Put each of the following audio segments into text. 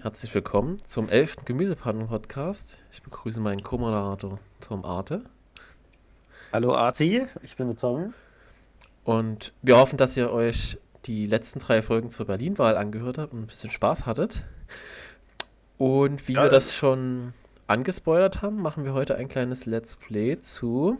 herzlich willkommen zum 11. Gemüsepannen-Podcast. Ich begrüße meinen Co-Moderator Tom Arte Hallo Arti, ich bin der Tom. und wir hoffen, dass ihr euch die letzten 3 Folgen zur Berlin-Wahl angehört habt und ein bisschen Spaß hattet. Und wie wir Ja, das schon angespoilert haben, machen wir heute ein kleines Let's Play zu...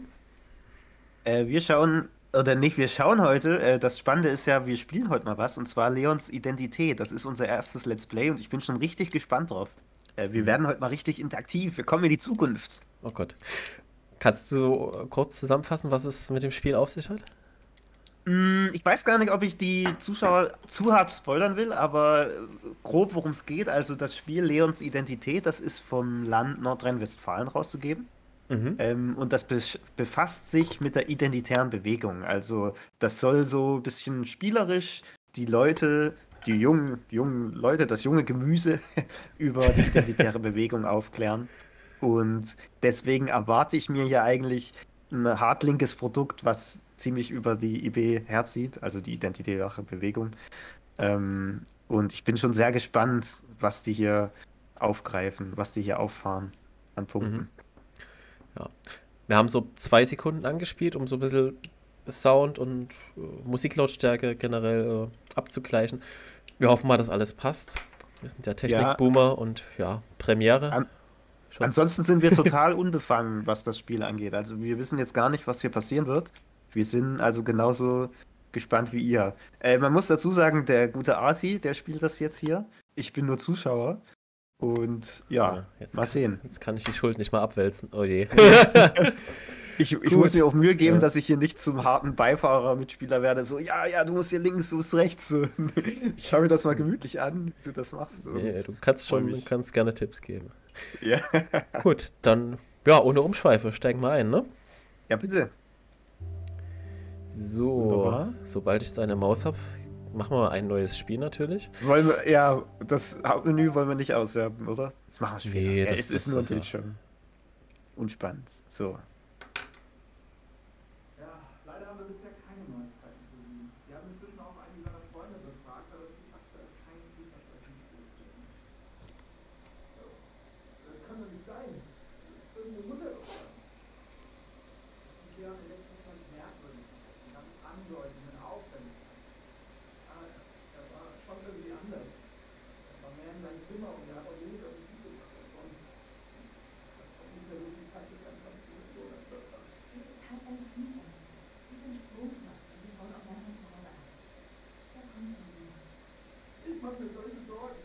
wir schauen, oder nicht, wir schauen heute, das Spannende ist ja, wir spielen heute mal was, und zwar Leons Identität. Das ist unser erstes Let's Play und ich bin schon richtig gespannt drauf. Wir werden heute mal richtig interaktiv, wir kommen in die Zukunft. Oh Gott. Kannst du so kurz zusammenfassen, was es mit dem Spiel auf sich hat? Ich weiß gar nicht, ob ich die Zuschauer zu hart spoilern will, aber grob worum es geht. Also das Spiel Leons Identität, das ist vom Land Nordrhein-Westfalen rauszugeben. Mhm. Und das befasst sich mit der identitären Bewegung. Also das soll so ein bisschen spielerisch die Leute, die jungen Leute, das junge Gemüse über die identitäre Bewegung aufklären. Und deswegen erwarte ich mir ja eigentlich ein hardlinkes Produkt, was ziemlich über die IB herzieht, also die identitäre Bewegung. Und ich bin schon sehr gespannt, was die hier aufgreifen, was die hier auffahren an Mhm. Punkten. Ja. Wir haben so 2 Sekunden angespielt, um so ein bisschen Sound und Musiklautstärke generell abzugleichen. Wir hoffen mal, dass alles passt. Wir sind ja Ja, Technikboomer und ja, Premiere. an Schon. ansonsten sind wir total unbefangen, was das Spiel angeht. Also wir wissen jetzt gar nicht, was hier passieren wird. Wir sind also genauso gespannt wie ihr. Man muss dazu sagen, der gute Arti, der spielt das jetzt hier. Ich bin nur Zuschauer. Und ja, Ja, jetzt, mal sehen. jetzt kann ich die Schuld nicht mal abwälzen. Oh je. Ich muss Gut. mir auch Mühe geben, Ja. dass ich hier nicht zum harten Beifahrer-Mitspieler werde. So, ja, ja, du musst hier links, du musst rechts. So. Ich schaue mir das mal gemütlich an, wie du das machst. Und Nee, du kannst freue schon, du mich. kannst gerne Tipps geben. Ja. Gut, dann, ja, ohne Umschweife, steigen wir ein, ne? Ja, bitte. So, Wunderbar. sobald ich jetzt eine Maus habe, machen wir mal ein neues Spiel natürlich. Wollen wir, ja, das Hauptmenü wollen wir nicht auswerten, oder? Das machen wir später. Nee, Ja, das es ist ist nur also. natürlich schon unspannend. So. Ja, leider haben wir bisher keine Neuigkeiten zu ihm. Wir haben inzwischen auch einige seiner Freunde befragt, aber es gibt aktuell kein vielversprechendes Bild. Das kann doch nicht sein. Irgendeine Mutter doch sein. Die haben in letzter Zeit merkwürdig. Die haben Andeutungen, Aufwendungen. Aber er war schon irgendwie anders. Er war mehr in seinem Zimmer und er hat auch wenig auf die Füße gemacht. Und das hat nicht mehr so viel Zeit mit seinem Konstitution. Ich mache mir solche Sorgen.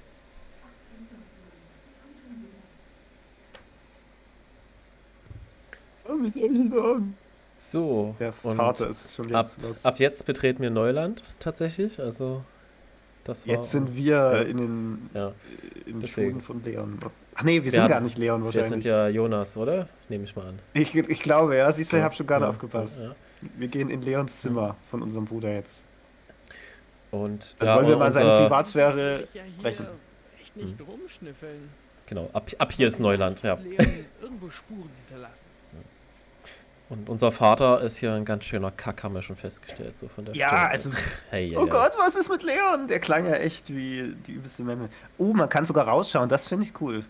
Oh, wie soll ich sagen? So, Der und Vater ist schon ab, jetzt los. ab jetzt betreten wir Neuland tatsächlich. Also, das war. Jetzt sind wir Ja, in den ja, Schuhen deswegen. von Leon. Ach nee, wir Wir sind gar hatten, nicht Leon wir sind wahrscheinlich. ja Jonas, oder? Nehme ich mal an. Ich glaube, ja, siehst du, ich Ja, habe schon gar nicht ja, aufgepasst. ja. Wir gehen in Leons Ja. Zimmer von unserem Bruder jetzt. Und Dann ja, wollen wir mal seine unser. Privatsphäre Ich ja brechen. hier echt nicht rumschnüffeln. Genau, ab hier ist Neuland, ja. Hat Leon irgendwo Spuren hinterlassen. Und unser Vater ist hier ein ganz schöner Kack, haben wir schon festgestellt, so von der Ja, Stimme. also, Hey, oh Gott, was ist mit Leon? Der klang ja echt wie die übelste Memme. Oh, man kann sogar rausschauen, das finde ich cool.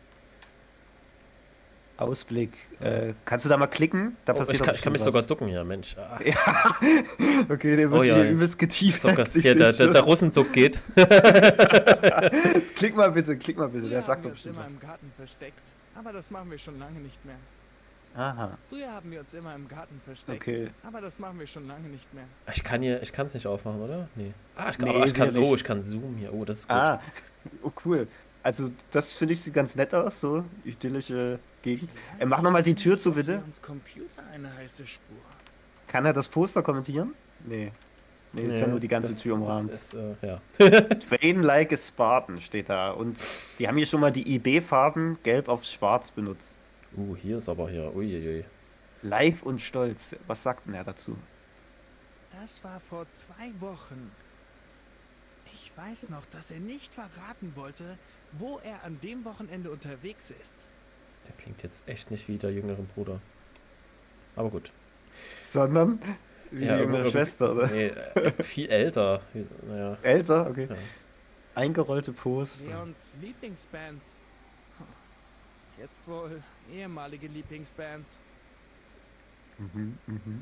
Ausblick. Kannst du da mal klicken? Da Oh, passiert ich doch kann mich bestimmt sogar was. ducken hier, Mensch. Ah. Ja, okay, der Oh wird ja, hier übelst sogar, getieft. Ich hier, sehe der schon. Russenduck geht. Klick mal bitte, der Früher sagt haben doch wir uns bestimmt immer was. im Garten versteckt. Aber das machen wir schon lange nicht mehr. Aha, Früher haben wir uns immer im Garten versteckt. okay. Aber das machen wir schon lange nicht mehr. Ich kann es nicht aufmachen, oder? Nee. Ah, Nee, aber sicherlich. ich kann zoomen hier. Oh, das ist gut. Ah, oh cool. Also, das finde ich sieht ganz nett aus, so idyllische Gegend. Mach nochmal die Tür zu, Auf bitte. Leons Computer eine heiße Spur. Kann er das Poster kommentieren? Nee. Nee, ist ja nur die ganze das Tür umrahmt. ja. Train like a Spartan steht da. Und die haben hier schon mal die IB-Farben gelb auf schwarz benutzt. Hier ist aber hier. Uiuiui. Live und stolz. Was sagt denn er dazu? Das war vor 2 Wochen. Ich weiß noch, dass er nicht verraten wollte, wo er an dem Wochenende unterwegs ist. Der klingt jetzt echt nicht wie der jüngere Bruder. Aber gut. Sondern wie Ja, die jüngere irgendwie- Schwester, oder? Nee, viel älter. Naja. Älter? Okay. Ja. Eingerollte Poster. Leons Lieblingsbands. Jetzt wohl ehemalige Lieblingsbands. Mhm, mhm.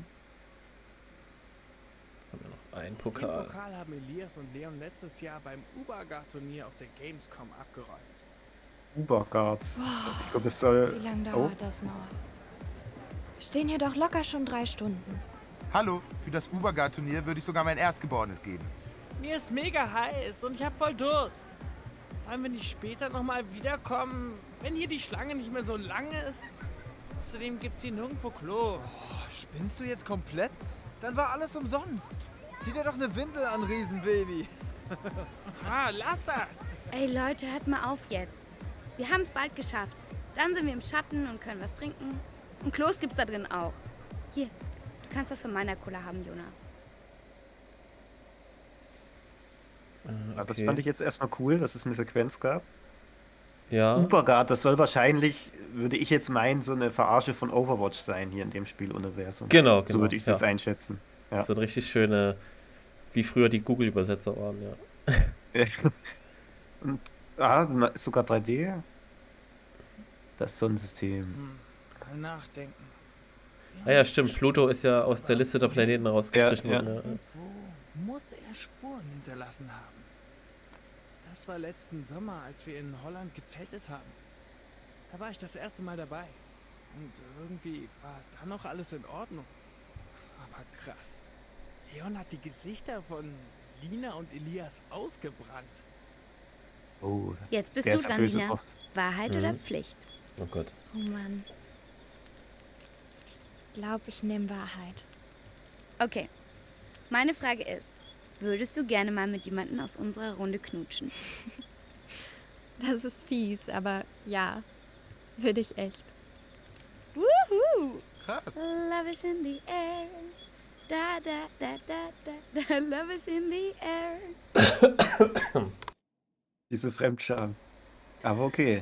Jetzt haben wir noch einen Den Pokal. Pokal haben Elias und Leon letztes Jahr beim Ubergar-Turnier auf der Gamescom abgeräumt. Ubergard. Ich glaube, das Wie soll. lange Oh, dauert das noch? Wir stehen hier doch locker schon 3 Stunden. Hallo, für das Ubergar-Turnier würde ich sogar mein Erstgeborenes geben. Mir ist mega heiß und ich hab voll Durst. Wollen wir nicht später nochmal wiederkommen, wenn hier die Schlange nicht mehr so lang ist? Außerdem gibt's hier nirgendwo Klo. Spinnst du jetzt komplett? Dann war alles umsonst. Zieh dir doch eine Windel an, Riesenbaby. Ah, lass das! Ey Leute, hört mal auf jetzt. Wir haben es bald geschafft. Dann sind wir im Schatten und können was trinken. Und Klos gibt's da drin auch. Hier, du kannst was von meiner Cola haben, Jonas. das fand ich jetzt erstmal cool, dass es eine Sequenz gab. Ja, Ubergard, das soll wahrscheinlich, würde ich jetzt meinen, so eine Verarsche von Overwatch sein hier in dem Spieluniversum. genau. So würde ich es jetzt ja. einschätzen. Ja. So eine richtig schöne, wie früher die Google-Übersetzer waren, ja. Und, ist sogar 3D. Das Sonnensystem. Mal nachdenken. Ah ja, stimmt. Pluto ist ja aus der Liste der Planeten rausgestrichen Ja, worden. Ja. Wo muss er Spuren hinterlassen haben? Das war letzten Sommer, als wir in Holland gezeltet haben. Da war ich das erste Mal dabei. Und irgendwie war da noch alles in Ordnung. Aber krass. Leon hat die Gesichter von Lina und Elias ausgebrannt. Oh, Jetzt bist der du ist dran, böse Lina. drauf. Wahrheit oder Pflicht? Oh Gott. Oh Mann. Ich glaube, ich nehme Wahrheit. Okay. Meine Frage ist, würdest du gerne mal mit jemandem aus unserer Runde knutschen? Das ist fies, aber ja, würde ich echt. Wuhu! Krass. Love is in the air. Da, da, da, da, da, da. Love is in the air. Diese Fremdscham. Aber okay.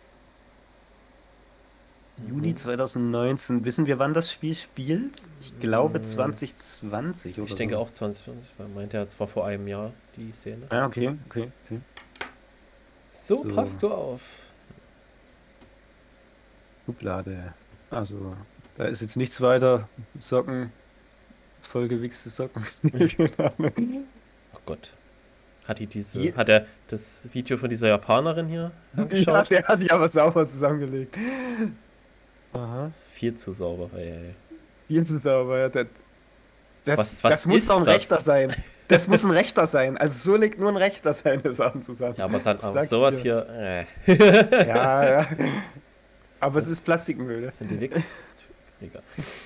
Juni 2019. Wissen wir, wann das Spiel spielt? Ich glaube 2020 oder Ich denke so. auch 2020. Man meinte ja zwar vor einem Jahr die Szene. Ah, okay. So, So. passt du auf. Schublade. Also, da ist jetzt nichts weiter. Socken. Vollgewichste Socken. Oh Gott. Hat Je- hat er das Video von dieser Japanerin hier Ja, angeschaut? der hat die aber sauber zusammengelegt. Aha. Das ist viel zu sauber. Ey. Viel zu sauber. Ja. Was Das muss ist doch ein das? Rechter sein. Das muss ein Rechter sein. Also so legt nur ein Rechter seine Sachen zusammen. Ja, aber dann Das auch sag ich sowas dir. hier. Ja. Aber es Das- ist Plastikmüll. Das sind die Wix. Egal.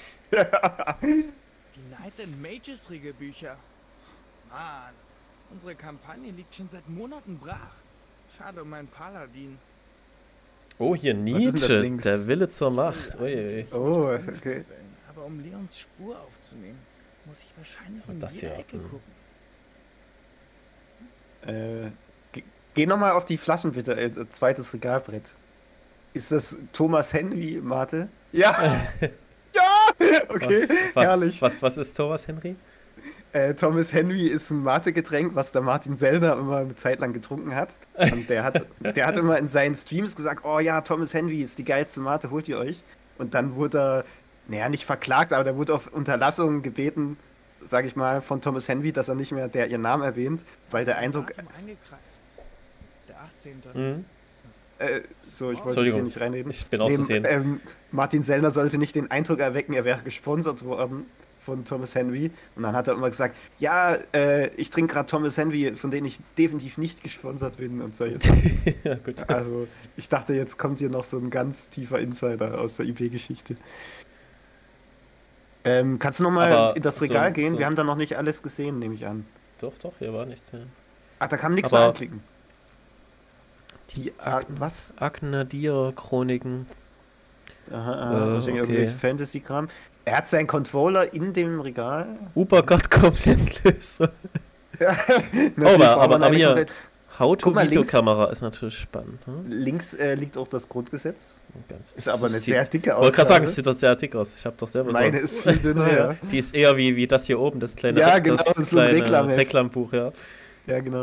Die Knights and Mages Regelbücher. Mann, unsere Kampagne liegt schon seit Monaten brach. Schade um meinen Paladin. Oh, hier ist denn das Nietzsche. links? Der Wille zur Macht. Uiui. Oh, okay. Aber um Leons Spur aufzunehmen, muss ich wahrscheinlich Aber in das jeder hier, Ecke gucken. Geh nochmal auf die Flaschen bitte. Zweites Regalbrett. Ist das Thomas Henry Mate? Ja! Ja! Okay, herrlich. Was ist Thomas Henry? Thomas Henry ist ein Mate-Getränk, was der Martin Sellner immer eine Zeit lang getrunken hat. Und der hat immer in seinen Streams gesagt, oh ja, Thomas Henry ist die geilste Mate, holt ihr euch. Und dann wurde er, naja, nicht verklagt, aber der wurde auf Unterlassung gebeten, sage ich mal, von Thomas Henry, dass er nicht mehr ihren Namen erwähnt, weil der Eindruck, Datum eingekreist. Der 18. Mhm. so, ich wollte jetzt hier Entschuldigung, nicht reinreden. ich bin auszusehen. Martin Sellner sollte nicht den Eindruck erwecken, er wäre gesponsert worden von Thomas Henry. Und dann hat er immer gesagt, ja, ich trinke gerade Thomas Henry, von denen ich definitiv nicht gesponsert bin und so. Ja, gut. Also, ich dachte, jetzt kommt hier noch so ein ganz tiefer Insider aus der IP-Geschichte. Kannst du nochmal Aber in das Regal so- gehen? so- Wir haben da noch nicht alles gesehen, nehme ich an. Doch, hier war nichts mehr. Ach, da kann man nichts Aber- mehr anklicken. Was? Agnadir-Chroniken. Aha, wahrscheinlich okay. irgendwelche Fantasy-Kram. Er hat seinen Controller in dem Regal. Ubergott-Komplettlösung. Ja, aber hier, Guck mal, links- How-to-Video-Kamera ist natürlich spannend. Ne? Links liegt auch das Grundgesetz. Ganz, Ist aber eine sieht- sehr dicke Ich wollte gerade sagen, Ausgabe. es sieht doch sehr dick aus. Ich habe doch selber Meine so ist viel dünner, ja. Die ist eher wie das hier oben, das kleine, Ja, genau, das das ist so ein kleine Reklamheft. Reklambuch, ja. Ja, genau.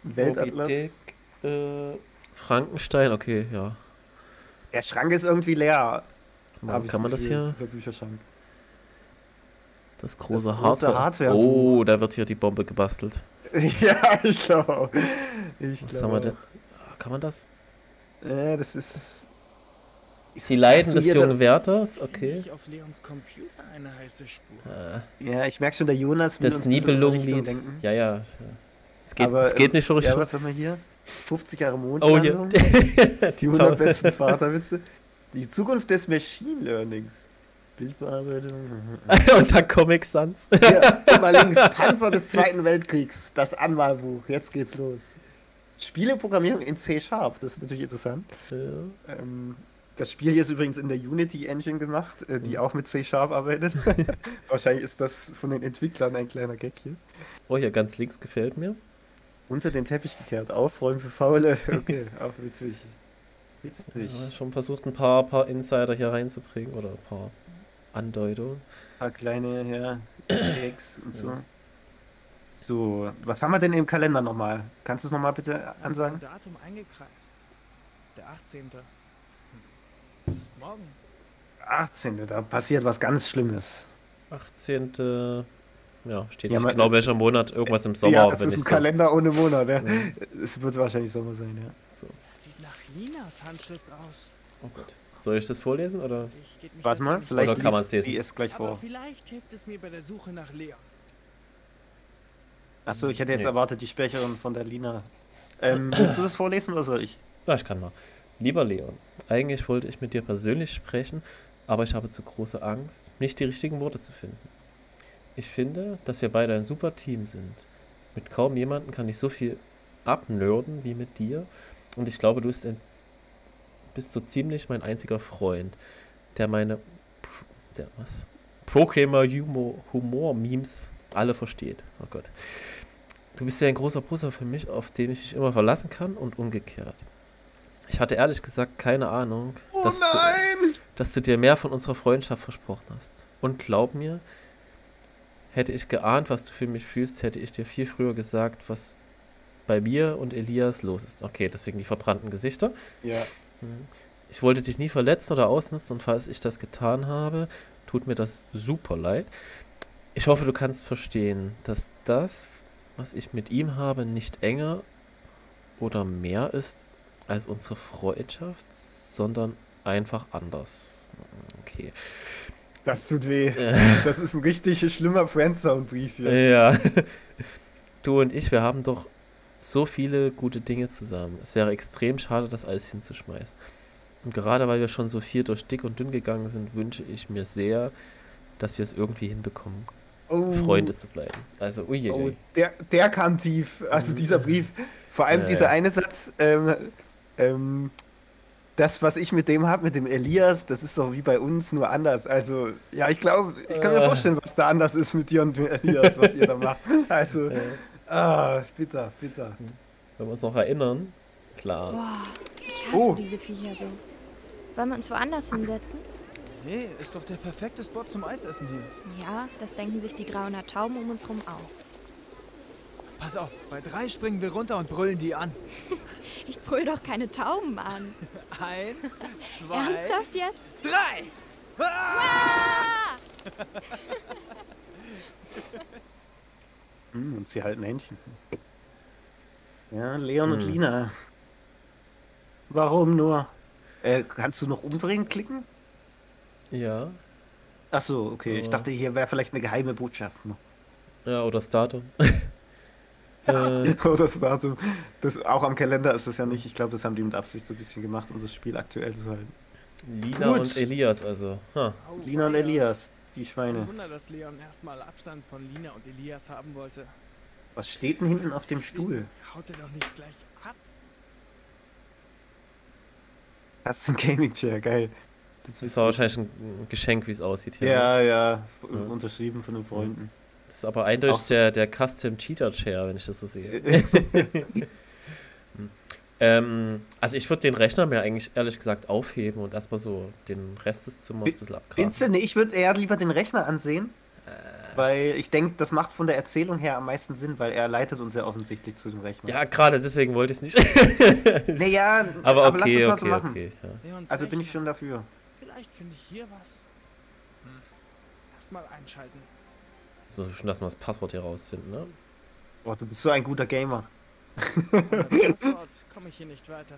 Ein Weltatlas. Moby Dick, Frankenstein, okay, ja. Der Schrank ist irgendwie leer. Warum kann man das hier? Dieser Bücherschrank. Das große, Das große Hardware. Hardware-Buch. Oh, da wird hier die Bombe gebastelt. Ja, ich glaube auch. Was haben wir denn? Kann man das? Ja, das ist... Die Leiden Hast du des hier jungen Wärters, okay. Ich auf Leons Computer eine heiße Spur. Ja, ich merke schon, der Jonas will Das uns ein bisschen in die Richtung Nibelungenlied. lenken. Ja. Aber, Es geht nicht so richtig. Ja, was haben wir hier? 50 Jahre Oh, hier. Mondlandung. Die Die 100 besten Vaterwitze. Die Zukunft des Machine Learnings. Bildbearbeitung. Und dann Comic Sans. Hier, guck mal links. Panzer des Zweiten Weltkriegs. Das Anmalbuch. Jetzt geht's los. Spieleprogrammierung in C#. Das ist natürlich interessant. Ja. Das Spiel hier ist übrigens in der Unity Engine gemacht, die auch mit C# arbeitet. Wahrscheinlich ist das von den Entwicklern ein kleiner Gag hier. Oh, hier ganz links gefällt mir. Unter den Teppich gekehrt. Aufräumen für Faule. Okay, auch witzig. Witzig. Ja, schon versucht, ein paar Insider hier reinzubringen oder ein paar Andeutungen. Ein paar kleine, ja, Gags und so. So, was haben wir denn im Kalender nochmal? Kannst du es nochmal bitte ansagen? Das Datum eingekreist. Der 18. Das ist morgen. 18. Da passiert was ganz Schlimmes. 18. Ja, steht Ja, nicht man- genau welcher Monat. Irgendwas im Sommer, Ja, das wenn ist ein ich so. Kalender ohne Monat, ja. Mhm. Es wird wahrscheinlich Sommer sein, ja. So. Das sieht nach Linas Handschrift aus. Oh Gott. Soll ich das vorlesen oder? Ich geb mich Warte jetzt mal, nicht vielleicht Oder kann man's liest sie lesen? es gleich Aber vor. vielleicht hilft es mir bei der Suche nach Leon. Achso, ich hätte jetzt Nee. erwartet, die Sprecherin von der Lina. Willst du das vorlesen oder soll ich? Ja, ich kann mal. Lieber Leon, eigentlich wollte ich mit dir persönlich sprechen, aber ich habe zu große Angst, nicht die richtigen Worte zu finden. Ich finde, dass wir beide ein super Team sind. Mit kaum jemandem kann ich so viel abnörden wie mit dir und ich glaube, du bist so ziemlich mein einziger Freund, der meine Programmer-Humor-Memes alle versteht. Oh Gott. Du bist ja ein großer Brüder für mich, auf den ich mich immer verlassen kann und umgekehrt. Ich hatte ehrlich gesagt keine Ahnung, dass du dir mehr von unserer Freundschaft versprochen hast. Und glaub mir, hätte ich geahnt, was du für mich fühlst, hätte ich dir viel früher gesagt, was bei mir und Elias los ist. Okay, deswegen die verbrannten Gesichter. Ja. Ich wollte dich nie verletzen oder ausnutzen und falls ich das getan habe, tut mir das super leid. Ich hoffe, du kannst verstehen, dass das, was ich mit ihm habe, nicht enger oder mehr ist als unsere Freundschaft, sondern einfach anders. Okay. Das tut weh. Das ist ein richtig schlimmer Friendzone-Brief hier. Ja. Du und ich, wir haben doch so viele gute Dinge zusammen. Es wäre extrem schade, das alles hinzuschmeißen. Und gerade weil wir schon so viel durch dick und dünn gegangen sind, wünsche ich mir sehr, dass wir es irgendwie hinbekommen, Freunde zu bleiben. Also, uiuiui. Der kam tief. Also dieser Brief. Vor allem dieser eine Satz, das, was ich mit dem habe, mit dem Elias, das ist doch wie bei uns, nur anders. Also, ja, ich glaube, ich kann mir vorstellen, was da anders ist mit dir und mit Elias, was ihr da macht. Also, bitter. Wenn wir uns noch erinnern, klar. Boah, ich hasse diese Viecher so. Wollen wir uns woanders hinsetzen? Nee, ist doch der perfekte Spot zum Eisessen hier. Ja, das denken sich die 300 Tauben um uns rum auch. Pass auf, bei 3 springen wir runter und brüllen die an. Ich brüll doch keine Tauben an. 1, 2, Ernsthaft jetzt? 3! Und sie halten Händchen. Ja, Leon und Lina. Warum nur? Kannst du noch umdrehen klicken? Ja. Ach so, okay. Ich dachte, hier wäre vielleicht eine geheime Botschaft noch. Ja, oder das Datum. Oder das Datum. Das, auch am Kalender ist das ja nicht. Ich glaube, das haben die mit Absicht so ein bisschen gemacht, um das Spiel aktuell zu halten. Lina Gut. und Elias, also. Ha. Lina und Elias, die Kein Schweine. Wunder, dass Leon erstmal Abstand von Lina und Elias haben wollte. Was steht denn hinten auf dem Stuhl? Haut er doch nicht gleich ab. Das ist ein Gaming Chair, geil. Das war wahrscheinlich ein Geschenk, wie es aussieht hier. Ne? Ja, unterschrieben von den Freunden. Das ist aber eindeutig Auch so. der Custom Cheater Chair, wenn ich das so sehe. Also ich würde den Rechner mir eigentlich ehrlich gesagt aufheben und erstmal so den Rest des Zimmers ein bisschen abgraben. Findest du, nee, ich würde eher lieber den Rechner ansehen. Weil ich denke, das macht von der Erzählung her am meisten Sinn, weil er leitet uns ja offensichtlich zu dem Rechner. Ja, gerade deswegen wollte ich es nicht. Naja, aber aber lass okay, es mal okay, so machen. okay. Ja. Leons Also bin ich Rechner. schon dafür. Vielleicht finde ich hier was. Erstmal einschalten. Jetzt muss ich schon erstmal das Passwort hier rausfinden, ne? Boah, du bist so ein guter Gamer. Ohne Passwort komme ich hier nicht weiter.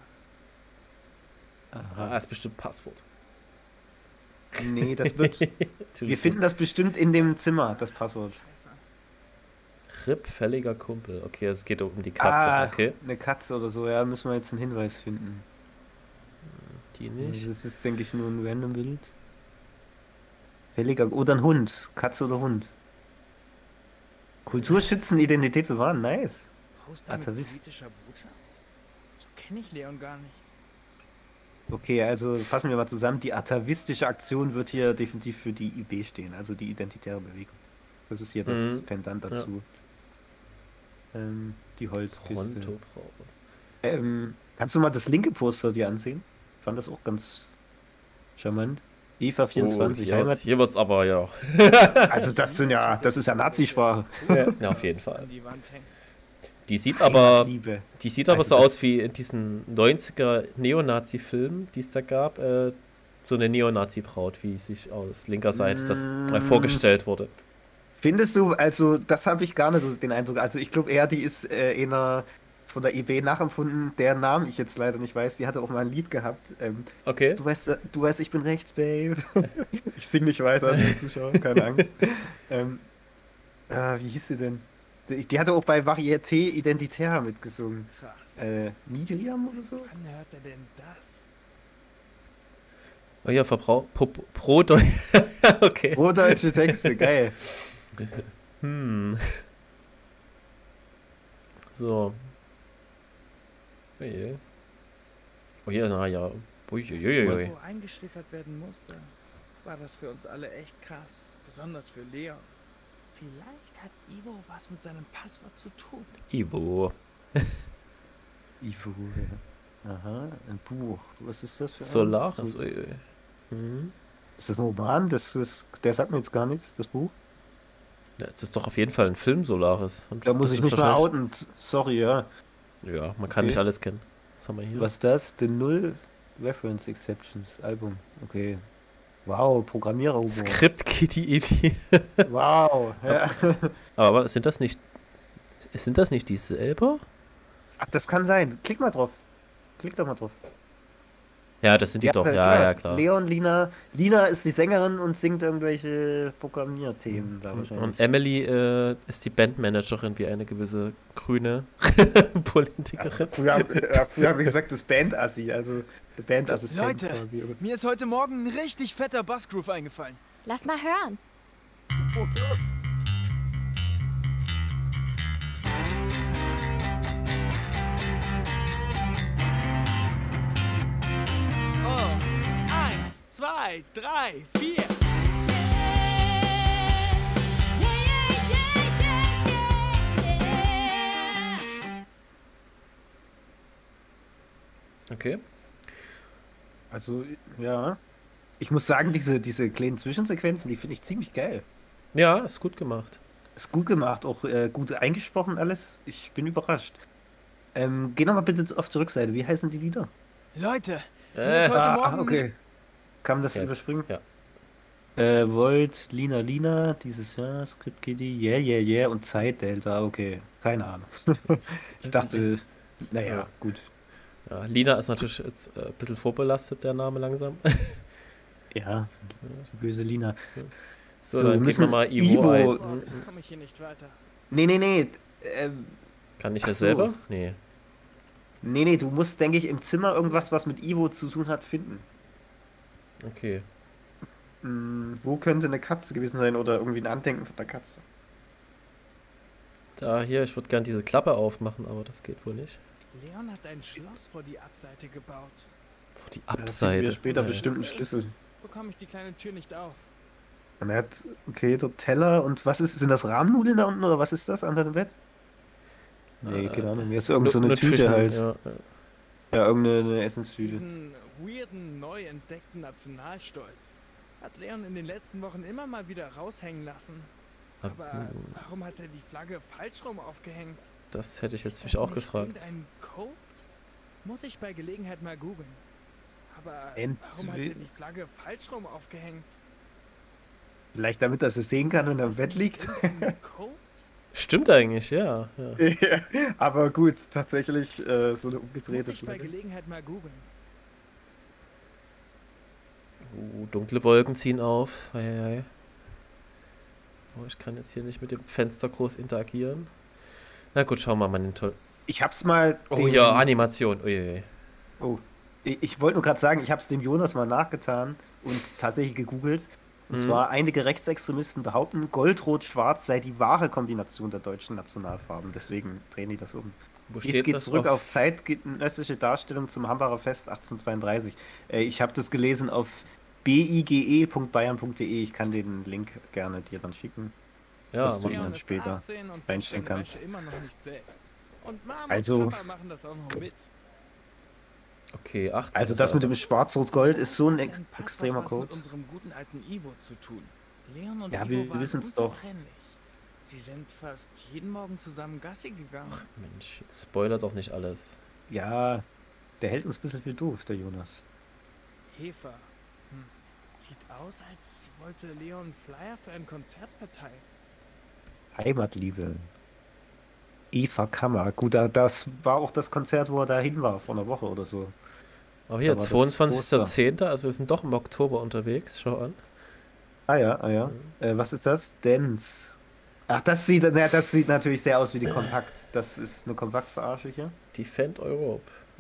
Ah, ist bestimmt Passwort. Nee, das wird. Wir finden das bestimmt in dem Zimmer, das Passwort. Scheiße. Rip, fälliger Kumpel. Okay, es geht um die Katze. Okay. Eine Katze oder so, ja, müssen wir jetzt einen Hinweis finden. Die nicht. Das ist, denke ich, nur ein random Bild. Fälliger. Oder ein Hund. Katze oder Hund. Kultur schützen, Identität bewahren, nice. Poster mit Atavist. politischer Botschaft? So kenne ich Leon gar nicht. Okay, also fassen wir mal zusammen. Die atavistische Aktion wird hier definitiv für die IB stehen, also die Identitäre Bewegung. Das ist hier das Pendant dazu. Die Holzkiste. Pronto Braus. Kannst du mal das linke Poster dir ansehen? Ich fand das auch ganz charmant. Eva 24, Oh, Heimat. hier wird's aber, ja. Also das ist ja Nazisprache. Ja, auf jeden Fall. An die Wand hängt. Die sieht aber Heimatliebe. so das- aus wie in diesen 90er Neonazi-Filmen, die es da gab. So eine Neonazi-Braut, wie sich aus linker Seite das vorgestellt wurde. Findest du, also das habe ich gar nicht so den Eindruck. Also ich glaube eher, die ist eher von der IB nachempfunden, deren Namen ich jetzt leider nicht weiß. Die hatte auch mal ein Lied gehabt. Okay. Du weißt, ich bin rechts, Babe. Ich sing nicht weiter an die Zuschauer, keine Angst. Wie hieß sie denn? Die hatte auch bei Varieté Identitär mitgesungen. Krass. Miriam oder so? Wann hört er denn das? Oh ja, pro okay. Pro-deutsche Texte, geil. So. Oh je. Oh je, na ja. Uiuiui. Wo eingeschläfert werden musste, war das für uns alle echt krass. Besonders für Leon. Vielleicht hat Ivo was mit seinem Passwort zu tun. Ivo. Ivo, ja. Aha, ein Buch. Was ist das für Solaris. eins? Uiui. Ist das ein Roman? Der sagt mir jetzt gar nichts, das Buch. Ja, das ist doch auf jeden Fall ein Film, Solaris. Und Da muss das ich ist mich mal wahrscheinlich- outen. Sorry, ja. Ja, man kann Okay. nicht alles kennen. Was haben wir hier? Was ist das? The Null Reference Exceptions Album. Okay. Wow, Programmiererhumor. Script Kitty Epi. Wow. Ja. Aber sind das nicht die selber? Ach, das kann sein. Klick mal drauf. Klick doch mal drauf. Ja, das sind die doch. Ja, klar. Leon, Lina. Lina ist die Sängerin und singt irgendwelche Programmierthemen da wahrscheinlich. Und Emily ist die Bandmanagerin wie eine gewisse grüne Politikerin. Früher haben wir gesagt, das Bandassi, also der Bandassistent Leute, quasi. Oder? mir ist heute Morgen ein richtig fetter Bassgroove eingefallen. Lass mal hören. Oh, krass. Oh, 1, 2, 3, 4. Okay. Also, ja. Ich muss sagen, diese kleinen Zwischensequenzen, die finde ich ziemlich geil. Ja, ist gut gemacht. Ist gut gemacht, auch gut eingesprochen alles. Ich bin überrascht. Geh nochmal bitte auf die Rückseite. Wie heißen die Lieder? Leute, mir ist heute Morgen okay. Kann man das Yes. überspringen? Ja. Volt, Lina, dieses Jahr, Script Kitty, yeah und Zeitdelta, okay. Keine Ahnung. Ich dachte, naja, Ja. gut. Ja, Lina ist natürlich jetzt ein bisschen vorbelastet, der Name langsam. Ja, die böse Lina. So, So, dann geben wir müssen mal Ivo Ivo- ein. Passwort komme ich hier nicht weiter. Nee. Kann ich Ach das so. selber? Nee. Nee, du musst, denke ich, im Zimmer irgendwas, was mit Ivo zu tun hat, finden. Okay. Wo könnte eine Katze gewesen sein oder irgendwie ein Andenken von der Katze? Da hier, ich würde gern diese Klappe aufmachen, aber das geht wohl nicht. Leon hat ein Schloss vor die Abseite gebaut. Vor die Da finden Abseite. wir später Ja. bestimmt einen Schlüssel. Bekomme ich die kleine Tür nicht auf. Und er hat, okay, der Teller und was ist, sind das Rahmennudeln da unten oder was ist das an deinem Bett? Nee, keine Ahnung, mir ist irgend so eine Nur Tüte zwischen- halt. Ja, Ja, irgendeine Essenstüte. Diesen weirden, neu entdeckten Nationalstolz hat Leon in den letzten Wochen immer mal wieder raushängen lassen. Aber warum hat er die Flagge falsch rum aufgehängt? Das hätte ich jetzt Ist mich das auch nicht gefragt. irgendein Code? Muss ich bei Gelegenheit mal googeln. Aber warum hat Entweder- er die Flagge falsch rum aufgehängt? Vielleicht damit, dass er sehen kann, wenn Ist er im das Bett nicht liegt. irgendein Code? Stimmt eigentlich, ja. Ja, aber gut, tatsächlich so eine Muss umgedrehte ich bei Flagge. Gelegenheit mal googeln. Dunkle Wolken ziehen auf. Eieiei. Oh, ich kann jetzt hier nicht mit dem Fenster groß interagieren. Na gut, schauen wir mal den toll. Ich hab's mal. Oh ja, Animation. Uiuiui. Oh, ich wollte nur gerade sagen, ich habe es dem Jonas mal nachgetan und tatsächlich gegoogelt. Und zwar, einige Rechtsextremisten behaupten, Gold-Rot-Schwarz sei die wahre Kombination der deutschen Nationalfarben. Deswegen drehen die das um. Wo Es steht geht das zurück auf zeitgenössische Darstellung zum Hambacher Fest 1832. Ich habe das gelesen auf bige.bayern.de. Ich kann den Link gerne dir dann schicken. Ja, das Mann. Leon Leon dann ist später 18 und reinstellen seine kannst. Wäsche immer noch nicht selbst. Und Mama Also- und Papa machen das auch noch mit. Okay, 18. Also ist das mit also- dem Schwarz-Rot-Gold ist so ein Dann passt extremer doch was Code. mit unserem guten alten Ivo zu tun. Leon und Ja, Ivo wir waren wissen's doch. unzertrennlich. Sie sind fast jeden Morgen zusammen Gassi gegangen. Mensch, jetzt spoiler doch nicht alles. Ja, der hält uns ein bisschen viel doof, der Jonas. Hefer. Sieht aus, als wollte Leon Flyer für ein Konzert verteilen. Heimatliebe. Eva Kammer. Gut, das war auch das Konzert, wo er dahin war, vor einer Woche oder so. Aber hier, Da war das 22.10., also wir sind doch im Oktober unterwegs, schau an. Ah ja, ah ja. Was ist das? Dance. Ach, das sieht natürlich sehr aus wie die Kompakt. Das ist eine Kompaktverarsche hier. Defend Europe.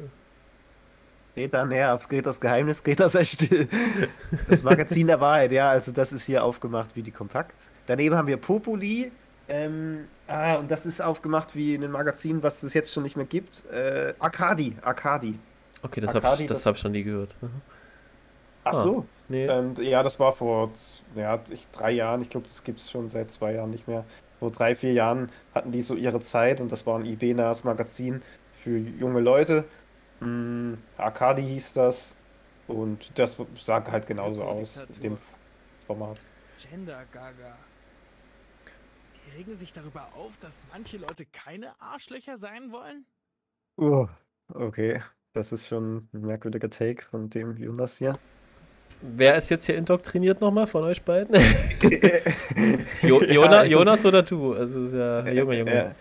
Greta näher auf Gretas Geheimnis, Greta sei still. Das Magazin der Wahrheit, ja, also das ist hier aufgemacht wie die Kompakt. Daneben haben wir Populi. Und das ist aufgemacht wie in einem Magazin, was es jetzt schon nicht mehr gibt. Arcadi. Okay, das Arcadi, hab das- ich schon nie gehört. Mhm. Ach so. Nee. Ja, das war vor 3 Jahren. Ich glaube, das gibt es schon seit 2 Jahren nicht mehr. Vor 3, 4 Jahren hatten die so ihre Zeit und das war ein IB-nahes Magazin für junge Leute. Arcadi hieß das und das sah halt genauso aus in dem Format. Gender Gaga. Die regen sich darüber auf, dass manche Leute keine Arschlöcher sein wollen? Okay, das ist schon ein merkwürdiger Take von dem Jonas hier. Wer ist jetzt hier indoktriniert nochmal von euch beiden? Ja, Jonas oder du? Es ist ja Junge. Ja.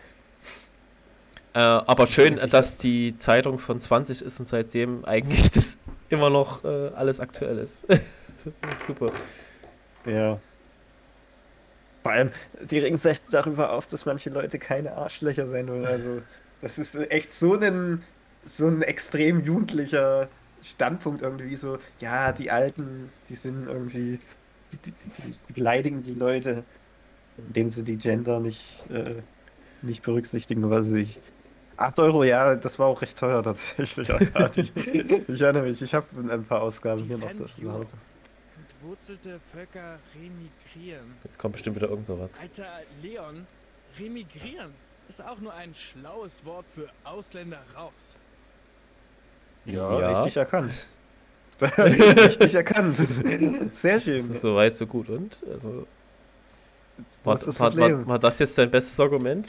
Aber Ich schön, bin sicher. dass die Zeitung von 20 ist und seitdem eigentlich das immer noch alles aktuell ist. Das ist super. Ja. Vor allem, die regen sich echt darüber auf, dass manche Leute keine Arschlöcher sein wollen. Also, das ist echt so ein extrem jugendlicher Standpunkt irgendwie so. Ja, die Alten, die sind irgendwie, die beleidigen die Leute, indem sie die Gender nicht berücksichtigen, was weiß ich. 8 Euro, ja, das war auch recht teuer tatsächlich. Ich erinnere mich, ich habe ein paar Ausgaben hier noch das zu Hause. Entwurzelte Völker remigrieren. Jetzt kommt bestimmt wieder irgend sowas. Alter, Leon, remigrieren ist auch nur ein schlaues Wort für Ausländer raus. Ja, Ja. richtig erkannt. Richtig erkannt. Sehr schön. Das ist so weit, so gut. Und? Also, Wo ist das Problem? war das jetzt dein bestes Argument?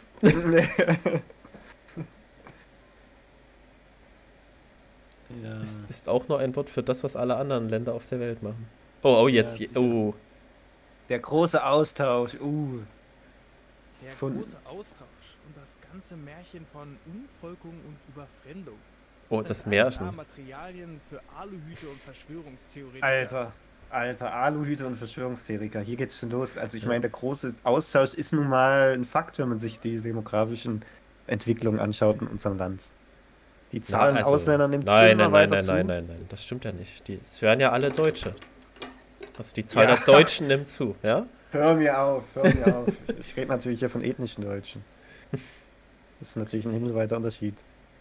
Ja. Ist auch nur ein Wort für das, was alle anderen Länder auf der Welt machen. Oh, jetzt. Ja, sicher. Oh. Der große Austausch. Der Von- große Austausch und das ganze Märchen von Umvolkung und Überfremdung. Oh, sind das alles Märchen. Materialien für Aluhüte und Verschwörungstheoretiker. Alter, Aluhüte und Verschwörungstheoretiker. Hier geht's schon los. Also ich meine, der große Austausch ist nun mal ein Fakt, wenn man sich die demografischen Entwicklungen anschaut in unserem Land. Die Zahl an also, Ausländern nimmt nein, immer nein, weiter nein, zu. nein, das stimmt ja nicht. Es wären ja alle Deutsche. Also die Zahl Ja. der Deutschen nimmt zu, ja? Hör mir auf. Ich rede natürlich hier von ethnischen Deutschen. Das ist natürlich ein himmelweiter Unterschied.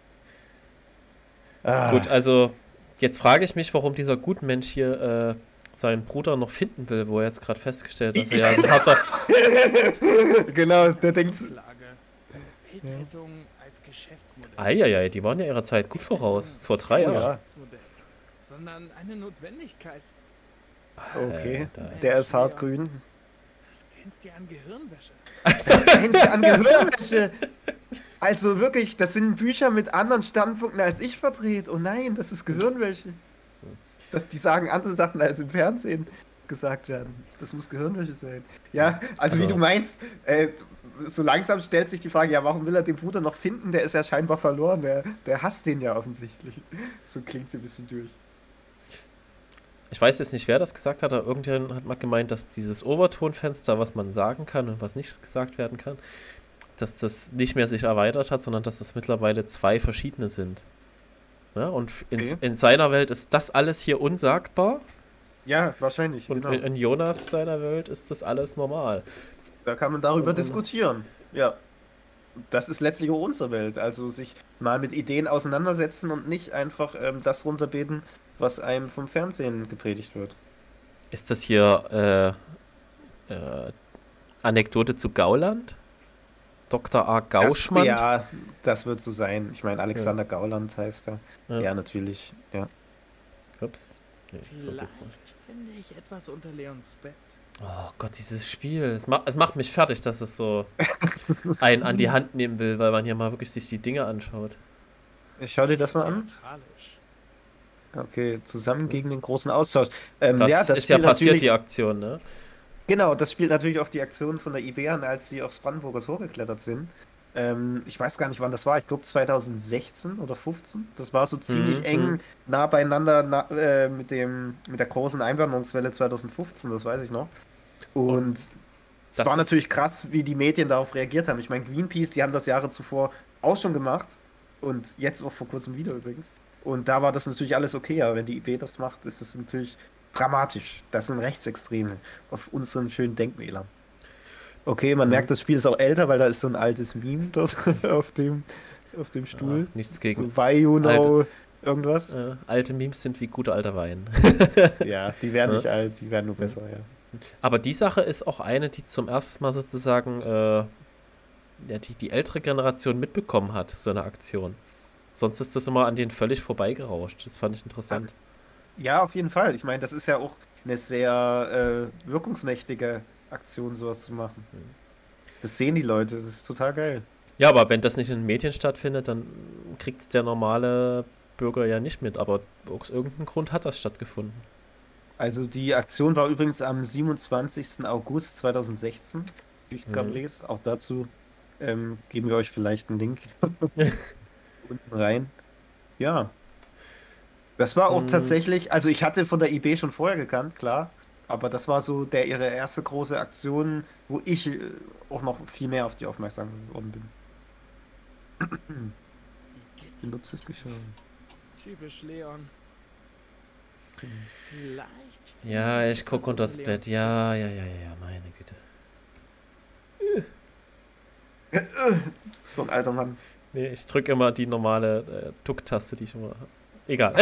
Gut, also jetzt frage ich mich, warum dieser Gutmensch hier seinen Bruder noch finden will, wo er jetzt gerade festgestellt hat, dass er ja ein harter... Genau, der denkt. Lage. Weltrettung als Geschäftsmodell. Eieiei, die waren ja ihrer Zeit gut voraus. Vor 3 Ja. Jahren. Geschäftsmodell, sondern eine Notwendigkeit. Okay, Alter. der ist hart grün. Das grenzt ja an Gehirnwäsche. Das grenzt an Gehirnwäsche. Also wirklich, das sind Bücher mit anderen Standpunkten als ich vertrete. Oh nein, das ist Gehirnwäsche. Die sagen andere Sachen, als im Fernsehen gesagt werden. Das muss Gehirnwäsche sein. Ja, also wie du meinst, so langsam stellt sich die Frage, ja, warum will er den Bruder noch finden? Der ist ja scheinbar verloren. Der hasst den ja offensichtlich. So klingt es ein bisschen durch. Ich weiß jetzt nicht, wer das gesagt hat, aber irgendjemand hat mal gemeint, dass dieses Overtonfenster, was man sagen kann und was nicht gesagt werden kann, dass das nicht mehr sich erweitert hat, sondern dass das mittlerweile 2 verschiedene sind. Ja, und in seiner Welt ist das alles hier unsagbar. Ja, wahrscheinlich. Und genau. in Jonas seiner Welt ist das alles normal. Da kann man darüber diskutieren. Ja. Das ist letztlich auch unsere Welt. Also sich mal mit Ideen auseinandersetzen und nicht einfach das runterbeten, was einem vom Fernsehen gepredigt wird. Ist das hier Anekdote zu Gauland? Dr. A. Gauschmann? Ja, das wird so sein. Ich meine, Alexander Gauland heißt er. Ja. Ja, natürlich. Ja. Ups. Nee, so Vielleicht geht's nicht. finde ich etwas unter Leons Bett. Oh Gott, dieses Spiel. Es macht mich fertig, dass es so einen an die Hand nehmen will, weil man hier mal wirklich sich die Dinge anschaut. Schau dir das mal an. Theatralisch. Okay, zusammen gegen den großen Austausch. Das ja, ist ja spielt passiert, natürlich- die Aktion, ne? Genau, das spielt natürlich auf die Aktion von der IB an, als sie aufs Brandenburger Tor geklettert sind. Ich weiß gar nicht, wann das war. Ich glaube 2016 oder 15. Das war so ziemlich eng nah beieinander mit der großen Einwanderungswelle 2015, das weiß ich noch. Und es das war ist- natürlich krass, wie die Medien darauf reagiert haben. Ich meine, Greenpeace, die haben das Jahre zuvor auch schon gemacht. Und jetzt auch vor kurzem wieder übrigens. Und da war das natürlich alles okay, aber wenn die IB das macht, ist das natürlich dramatisch. Das sind Rechtsextreme auf unseren schönen Denkmälern. Okay, man merkt, das Spiel ist auch älter, weil da ist so ein altes Meme dort auf dem Stuhl. Ja, nichts gegen So, why you know irgendwas. alte Memes sind wie guter alter Wein. Ja, die werden nicht alt, die werden nur besser, ja. Aber die Sache ist auch eine, die zum ersten Mal sozusagen die ältere Generation mitbekommen hat, so eine Aktion. Sonst ist das immer an denen völlig vorbeigerauscht. Das fand ich interessant. Ja, auf jeden Fall. Ich meine, das ist ja auch eine sehr wirkungsmächtige Aktion, sowas zu machen. Das sehen die Leute, das ist total geil. Ja, aber wenn das nicht in den Medien stattfindet, dann kriegt es der normale Bürger ja nicht mit. Aber aus irgendeinem Grund hat das stattgefunden. Also die Aktion war übrigens am 27. August 2016, wie ich gerade lese. Auch dazu geben wir euch vielleicht einen Link unten rein. Ja. Das war auch tatsächlich, also ich hatte von der IB schon vorher gekannt, klar. Aber das war so ihre erste große Aktion, wo ich auch noch viel mehr auf die aufmerksam geworden bin. Benutztes Geschirr. Typisch Leon. Vielleicht. Ja, ich gucke etwas unter das unter Bett. Leons Ja, meine Güte. So ein alter Mann. Nee, ich drücke immer die normale Tuck-Taste, die ich immer habe. Egal.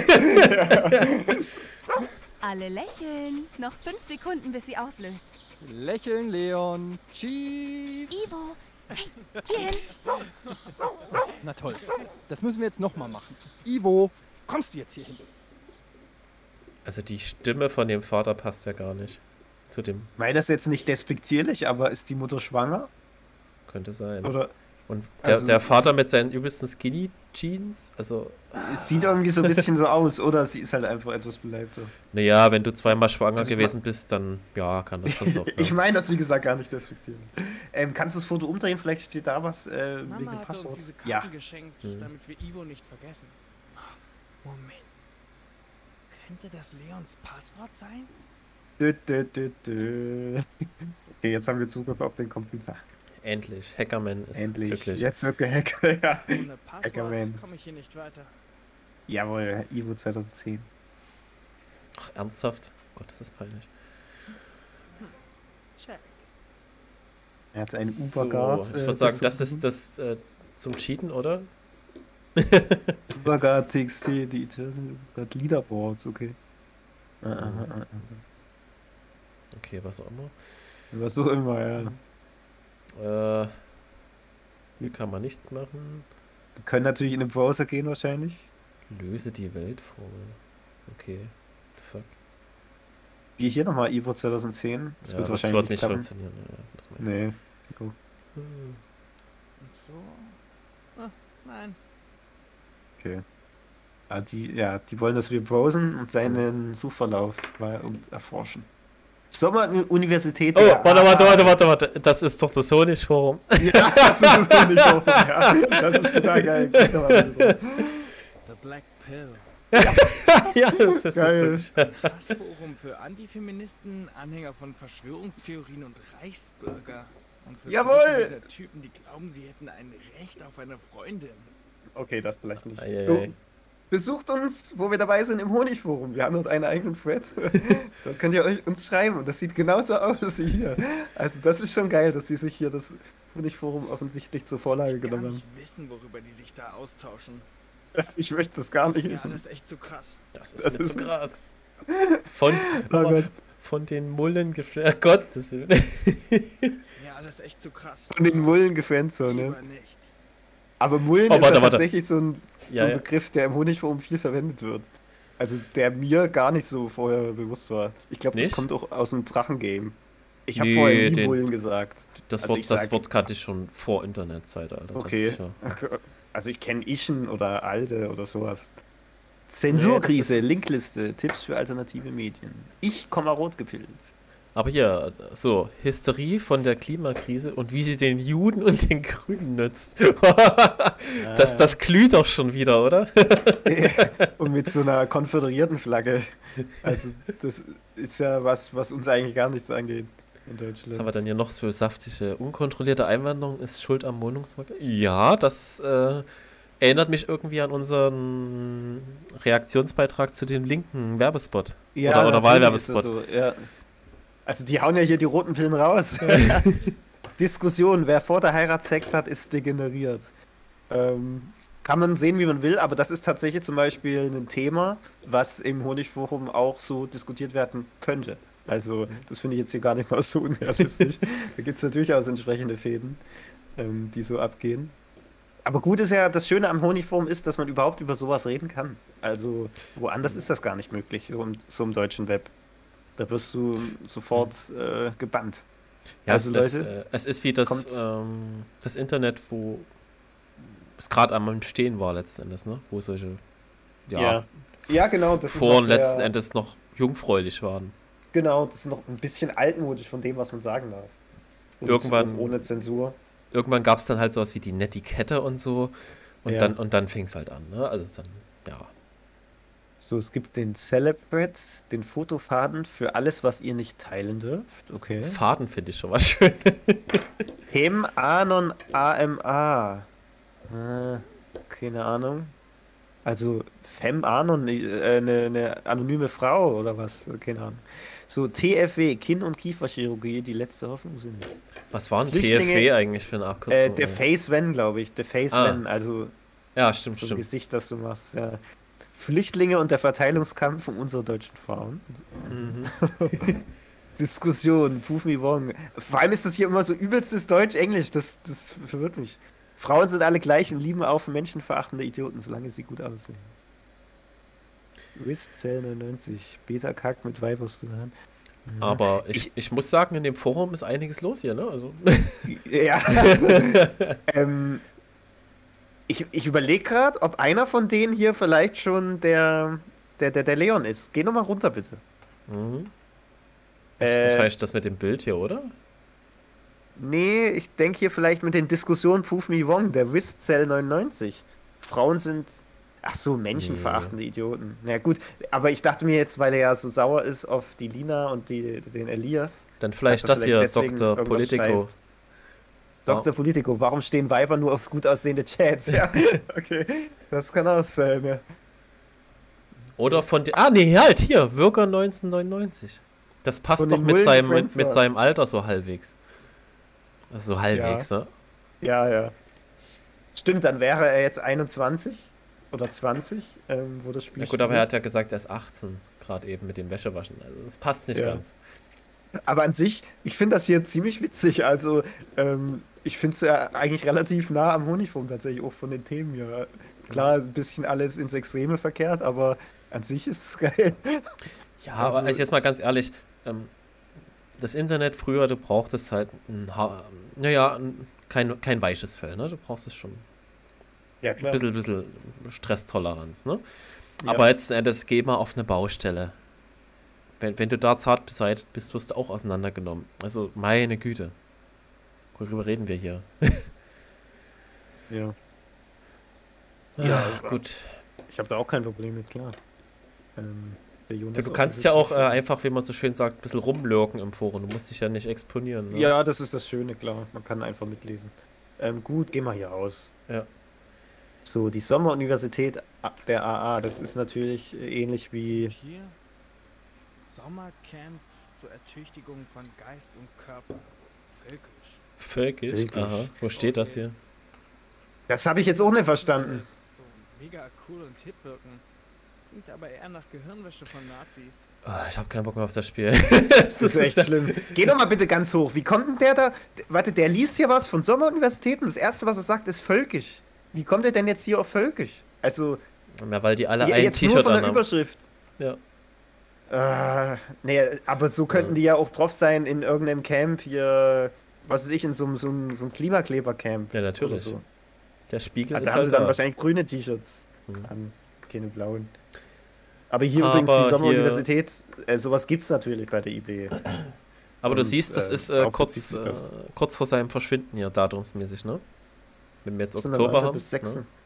Alle lächeln. Noch 5 Sekunden, bis sie auslöst. Lächeln, Leon. Cheese. Ivo, hey, hierhin. Na toll. Das müssen wir jetzt nochmal machen. Ivo, kommst du jetzt hier hin? Also die Stimme von dem Vater passt ja gar nicht zu dem. Ich meine das jetzt nicht despektierlich, aber ist die Mutter schwanger? Könnte sein. Oder Und also der Vater mit seinen übelsten Skinny Jeans, also es sieht irgendwie so ein bisschen so aus, oder sie ist halt einfach etwas beleibter. naja, wenn du zweimal schwanger Also gewesen bist, dann ja, kann das schon so. Ich Ja. meine das, wie gesagt, gar nicht despektierlich. Kannst du das Foto umdrehen? Vielleicht steht da was wegen Mama dem hat uns Passwort. diese Karten Ja. geschenkt, damit wir Ivo nicht vergessen. Moment. Könnte das Leons Passwort sein? Okay, jetzt haben wir Zugriff auf den Computer. Endlich. Hackerman ist Endlich. glücklich. Jetzt wird gehackt. Ja. Ohne Passwort Hackerman. komme ich hier nicht weiter. Jawohl, Ivo 2010. Ach, ernsthaft? Gott, das ist peinlich. Check. Er hat einen So, Uberguard. ich würde sagen, das ist das zum Cheaten, oder? Uberguard TXT, die Eternal Uberguard Leaderboards, okay. Okay, was auch immer. Was auch immer, ja. Hier kann man nichts machen. Wir können natürlich in den Browser gehen wahrscheinlich. Löse die Weltformel. Okay. The fuck. Wie hier nochmal Evo 2010? Das Ja, wird das wahrscheinlich wird nicht klappen. funktionieren. Ja, muss man- Nee. Gut. Und so? Ah, nein. Okay. Die wollen, dass wir browsen und seinen Suchverlauf mal erforschen. Sommeruniversität. Oh, warte. Das ist doch das Honigforum. Ja, das ist es nicht hoch. Ja, das ist total geil. Klick doch mal so. The Black Pill. Ja, das ist Geil. es. Das Forum für Antifeministen, Anhänger von Verschwörungstheorien und Reichsbürger. Und für Jawohl! Zeugen dieser Typen, die glauben, sie hätten ein Recht auf eine Freundin. Okay, das vielleicht nicht. Eieiei. Besucht uns, wo wir dabei sind, im Honigforum. Wir haben dort einen eigenen Thread. Dort könnt ihr uns schreiben und das sieht genauso aus wie hier. Also das ist schon geil, dass sie sich hier das Honigforum offensichtlich zur Vorlage Gar genommen nicht wissen, worüber die sich da austauschen. haben. Ich möchte das gar Das nicht ist mir wissen. alles echt zu krass. Das ist Das mir ist zu mir- krass. Von, Oh Gott. von den Mullen geschwärmt. Gottes Willen. Das ist mir alles echt zu krass. Von den Mullen gefans so, ne? Lieber nicht. Aber Mullen Oh, ist warte. tatsächlich so ein Ja. Begriff, der im Honigforum viel verwendet wird. Also der mir gar nicht so vorher bewusst war. Ich glaube, das Nicht? kommt auch aus dem Drachengame. Ich habe Nee, vorher nie den- Mullen gesagt. Das, Also Wort, ich das sag- Wort kannte ich schon vor Internetzeitalter. Okay. tatsächlich, Also ich kenne Ischen oder Alde oder sowas. Zensurkrise, Nee, das Linkliste, Tipps für alternative Medien. Ich, rot gepilzt. Aber hier, so, Hysterie von der Klimakrise und wie sie den Juden und den Grünen nützt. Das glüht doch schon wieder, oder? Und mit so einer konföderierten Flagge. Also das ist ja was uns eigentlich gar nichts angeht in Was haben Deutschland. wir denn hier noch für saftige? Unkontrollierte Einwanderung ist Schuld am Wohnungsmarkt. Ja, das erinnert mich irgendwie an unseren Reaktionsbeitrag zu dem linken Werbespot. oder natürlich Wahlwerbespot. ist das so, ja. Also die hauen ja hier die roten Pillen raus. Diskussion, wer vor der Heirat Sex hat, ist degeneriert. Kann man sehen, wie man will, aber das ist tatsächlich zum Beispiel ein Thema, was im Honigforum auch so diskutiert werden könnte. Also das finde ich jetzt hier gar nicht mal so unrealistisch. Da gibt es natürlich auch entsprechende Fäden, die so abgehen. Aber gut ist ja, das Schöne am Honigforum ist, dass man überhaupt über sowas reden kann. Also woanders ist das gar nicht möglich, so im deutschen Web. Da wirst du sofort gebannt. Ja, Also, Leute, es ist wie das Internet, wo es gerade am Stehen war letzten Endes, ne? Wo solche Ja, genau. Das vor ist und noch letzten sehr, Endes noch jungfräulich waren. Genau, das ist noch ein bisschen altmodisch von dem, was man sagen darf. Und Irgendwann- auch ohne Zensur. Irgendwann gab es dann halt sowas wie die Netiquette und so und Ja. dann fing es halt an, ne? Also dann, ja. So, es gibt den Celeb-Thread, den Fotofaden für alles, was ihr nicht teilen dürft. Okay. Faden finde ich schon mal schön. Hem Anon AMA. Keine Ahnung. Also Fem Anon, eine anonyme Frau oder was? Keine Ahnung. So, TFW, Kinn- und Kieferchirurgie, die letzte Hoffnung sind. Was war ein Flüchtlinge- TFW eigentlich für eine Abkürzung? Der Face Van, glaube ich. Der Face Van, also Ja, stimmt, so ein stimmt. Gesicht, das du machst, ja. Flüchtlinge und der Verteilungskampf um unsere deutschen Frauen. Mhm. Diskussion, Prove me wrong. Vor allem ist das hier immer so übelstes Deutsch-Englisch, das verwirrt mich. Frauen sind alle gleich und lieben auf menschenverachtende Idioten, solange sie gut aussehen. Wistcell 99, Beta-Kack mit Weiberstudan. Aber ich muss sagen, in dem Forum ist einiges los hier, ne? Also, Ja. Ich überlege gerade, ob einer von denen hier vielleicht schon der Leon ist. Geh nochmal runter, bitte. wahrscheinlich das mit dem Bild hier, oder? Nee, ich denke hier vielleicht mit den Diskussionen Prove Me Wrong, der Wistcell 99. Frauen sind, ach so, menschenverachtende Idioten. Na gut, aber ich dachte mir jetzt, weil er ja so sauer ist auf die Lina und den Elias. Dann vielleicht dass das er hier, deswegen Dr. irgendwas Politico. schreibt. Dr. Politico, warum stehen Weiber nur auf gut aussehende Chats? Ja, okay, das kann auch sein, ja. Oder von den. Ah, nee, halt, hier, Bürger 1999. Das passt Von doch den mit seinem, Mullen-Friends mit war. seinem Alter so halbwegs. Also so halbwegs, ne? Ja. Stimmt, dann wäre er jetzt 21 oder 20, wo das Spiel Ja gut, aber er spielt. hat ja gesagt, er ist 18, gerade eben mit dem Wäschewaschen. Also das passt nicht Ja. ganz. Aber an sich, ich finde das hier ziemlich witzig. Also, ich finde es ja eigentlich relativ nah am Honigforum tatsächlich, auch von den Themen hier. Klar, ein bisschen alles ins Extreme verkehrt, aber an sich ist es geil. Ja, aber also jetzt mal ganz ehrlich, das Internet früher, du brauchtest halt kein weiches Fell, ne? Du brauchst es schon Ja, ein klar. bisschen Stresstoleranz, ne? Ja. Aber letzten Endes geh mal auf eine Baustelle. Wenn du da zart beseitigt bist, wirst du auch auseinandergenommen. Also, meine Güte. Worüber reden wir hier? Ja. Ja, aber- gut. Ich habe da auch kein Problem mit, klar. Der Jonas Du auch kannst ja wirklich- auch einfach, wie man so schön sagt, ein bisschen rumlurken im Forum. Du musst dich ja nicht exponieren. Ne? Ja, das ist das Schöne, klar. Man kann einfach mitlesen. Gut, gehen wir hier raus. Ja. So, die Sommeruniversität der AA, das ist natürlich ähnlich wie. Und hier Sommercamp zur Ertüchtigung von Geist und Körper. Völkisch. Völkisch? Völkisch. Aha. Wo steht das hier? Das habe ich jetzt auch nicht verstanden. Das so mega cool und hip wirken. Klingt aber eher nach Gehirnwäsche von Nazis. Ich habe keinen Bock mehr auf das Spiel. Das ist echt schlimm. Geh doch mal bitte ganz hoch. Wie kommt denn der da? Warte, der liest hier was von Sommeruniversitäten. Das erste, was er sagt, ist völkisch. Wie kommt er denn jetzt hier auf völkisch? Also, Na, weil die alle ja, ein jetzt nur T-Shirt von der anhaben. Überschrift. Ja. Nee, aber so könnten die ja auch drauf sein in irgendeinem Camp hier, was weiß ich, in so einem Klimakleber-Camp. Ja, natürlich. oder so. Der Spiegel Da ist haben halt sie dann da. wahrscheinlich grüne T-Shirts Hm. an, keine blauen. Aber hier Aber übrigens die hier- Sommeruniversität, sowas gibt's natürlich bei der IB. Aber du Und, siehst, das ist darauf kurz, bezieht sich das. kurz vor seinem Verschwinden hier, datumsmäßig, ne? Wenn wir jetzt 18. Oktober haben. bis 6. Ne?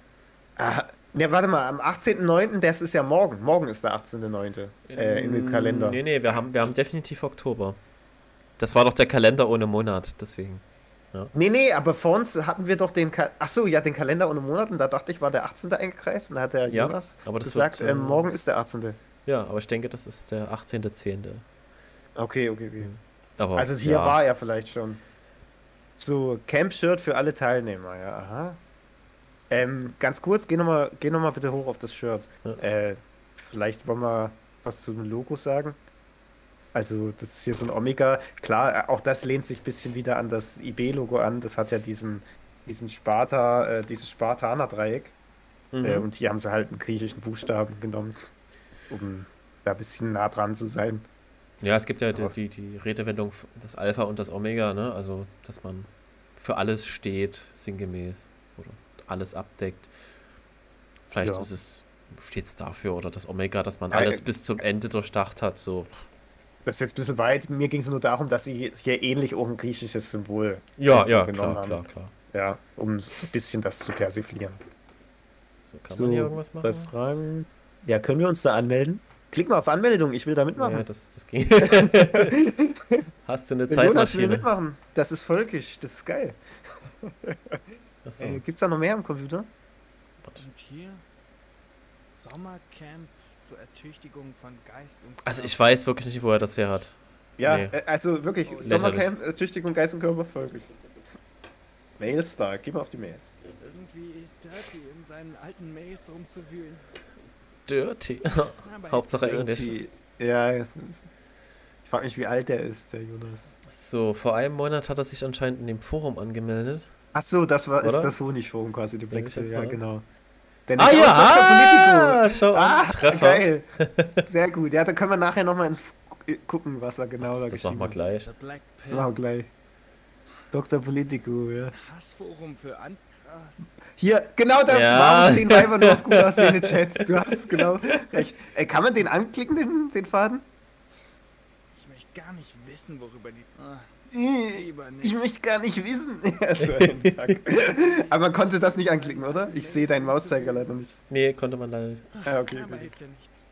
Ne, warte mal, am 18.09., das ist ja morgen. Morgen ist der 18.09. Im Kalender. Nee, wir haben definitiv Oktober. Das war doch der Kalender ohne Monat, deswegen. Nee, aber vor uns hatten wir doch den Achso, ja, den Kalender ohne Monaten, da dachte ich, war der 18. eingekreist und da hat der Ja, Jonas aber das gesagt, wird, morgen ist der 18. Ja, aber ich denke, das ist der 18.10. Okay. Aber, Also hier ja. war er vielleicht schon. So, Camp-Shirt für alle Teilnehmer, ja, aha. Ganz kurz, geh noch mal bitte hoch auf das Shirt. Ja. Vielleicht wollen wir was zum Logo sagen. Also, das ist hier so ein Omega. Klar, auch das lehnt sich ein bisschen wieder an das IB-Logo an. Das hat ja dieses Spartaner-Dreieck. Mhm. Und hier haben sie halt einen griechischen Buchstaben genommen, um da ein bisschen nah dran zu sein. Ja, es gibt ja Aber- die Redewendung, das Alpha und das Omega, ne? Also, dass man für alles steht, sinngemäß. Oder alles abdeckt. Vielleicht Ja. steht es dafür, oder das Omega, dass man Ja, alles bis zum Ende durchdacht hat. So. Das ist jetzt ein bisschen weit. Mir ging es nur darum, dass sie hier ähnlich auch ein griechisches Symbol Ja, genommen klar, haben. klar. Ja, um so ein bisschen das zu persiflieren. So, kann man hier irgendwas bei machen? Fragen. Ja, können wir uns da anmelden? Klick mal auf Anmeldung, ich will da mitmachen. Ja, das ging. Hast du eine Der Jonas will Zeitmaschine? mitmachen. Das ist völkisch, das ist geil. Achso. Gibt's da noch mehr am Computer? Und hier Sommercamp zur Ertüchtigung von Geist und Körper. Also ich weiß wirklich nicht, wo er das her hat. Ja, Nee. also wirklich, Lächerlich. Sommercamp, Tüchtigung, Geist und Körper, völkisch. Mailstar, geh mal auf die Mails. Irgendwie dirty in seinen alten Mails rumzuwühlen. Dirty. Aber Hauptsache Englisch. Ja, ich frage mich, wie alt der ist, der Jonas. So, vor einem Monat hat er sich anscheinend in dem Forum angemeldet. Achso, das ist Oder? das Honigforum quasi, die Denke ich Blackpill, jetzt ja, mal. genau. Der Ah Nick- ja, Dr. schau, Treffer. Geil. Sehr gut. Ja, da können wir nachher nochmal gucken, was er genau da Das machen wir geschrieben gleich. The Black hat. Das Pill. machen wir gleich. Dr. Politico, ja. Hassforum für Krass. Hier, genau das. Ja. Warum stehen Weiber nur auf gut aussehende Chats? Du hast genau recht. Kann man den anklicken, den Faden? Ich möchte gar nicht wissen, worüber die... lieber Ich nicht. möchte gar nicht wissen. Ja, so ein Kack. Aber man konnte das nicht anklicken, oder? Ich sehe deinen Mauszeiger leider nicht. Nee, konnte man da nicht. Okay, Aber gut. hilft ja nichts.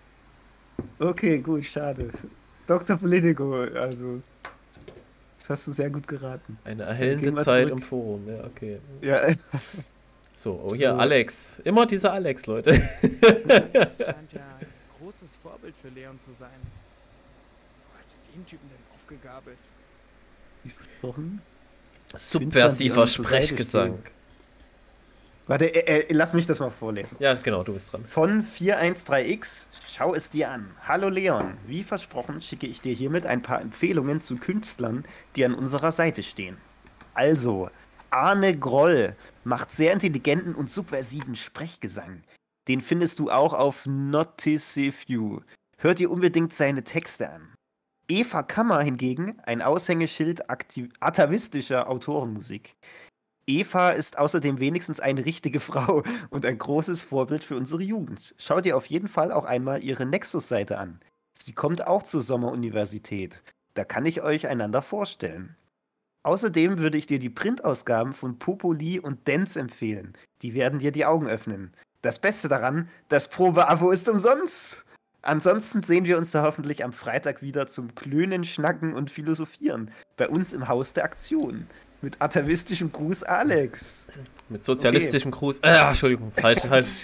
Okay, gut, schade. Dr. Politico, also. Das hast du sehr gut geraten. Eine Gehen erhellende wir Zeit zurück. im Forum, ja, okay. Ja, So, oh hier, So. Alex. Immer dieser Alex, Leute. Das scheint ja ein großes Vorbild für Leon zu sein. Wo hat er den Typen denn aufgegabelt? wie versprochen. Subversiver Künstlern, die uns zur Seite Sprechgesang. stehen. Warte, lass mich das mal vorlesen. Ja, genau, du bist dran. Von 413x, schau es dir an. Hallo Leon, wie versprochen schicke ich dir hiermit ein paar Empfehlungen zu Künstlern, die an unserer Seite stehen. Also, Arne Groll macht sehr intelligenten und subversiven Sprechgesang. Den findest du auch auf Noticeview. hört ihr unbedingt seine Texte an. Eva Kammer hingegen, ein Aushängeschild atavistischer Autorenmusik. Eva ist außerdem wenigstens eine richtige Frau und ein großes Vorbild für unsere Jugend. Schaut ihr auf jeden Fall auch einmal ihre Nexus-Seite an. Sie kommt auch zur Sommeruniversität. Da kann ich euch einander vorstellen. Außerdem würde ich dir die Printausgaben von Popoli und Dance empfehlen. Die werden dir die Augen öffnen. Das Beste daran, das Probeabo ist umsonst. Ansonsten sehen wir uns da hoffentlich am Freitag wieder zum Klönen, Schnacken und Philosophieren. Bei uns im Haus der Aktion. Mit atavistischem Gruß, Alex. Mit sozialistischem Gruß. Entschuldigung, falsch.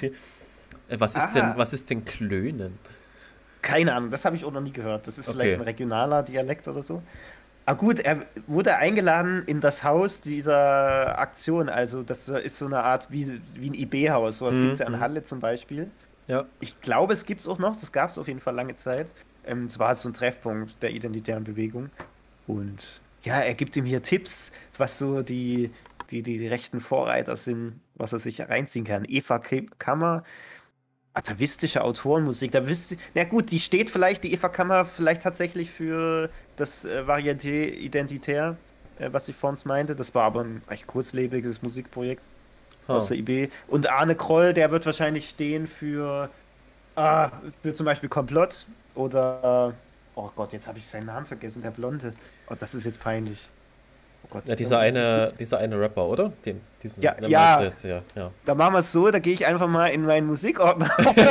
Was ist denn Klönen? Keine Ahnung, das habe ich auch noch nie gehört. Das ist vielleicht ein regionaler Dialekt oder so. Aber gut, er wurde eingeladen in das Haus dieser Aktion. Also das ist so eine Art wie ein IB-Haus. Sowas gibt es ja in Halle zum Beispiel. Ja. Ich glaube, es gibt es auch noch. Das gab es auf jeden Fall lange Zeit. Es war halt so ein Treffpunkt der identitären Bewegung. Und ja, er gibt ihm hier Tipps, was so die rechten Vorreiter sind, was er sich reinziehen kann. Eva Kammer, atavistische Autorenmusik. Da wüsste na gut, die Eva Kammer vielleicht tatsächlich für das Varieté identitär, was ich vorhin meinte. Das war aber ein recht kurzlebiges Musikprojekt aus der IB. Und Arne Kroll, der wird wahrscheinlich stehen für zum Beispiel Komplott oder oh Gott, jetzt habe ich seinen Namen vergessen, der Blonde. Oh, das ist jetzt peinlich. Oh Gott, ja, dieser eine Rapper, oder? Ja. Da machen wir es so, da gehe ich einfach mal in meinen Musikordner.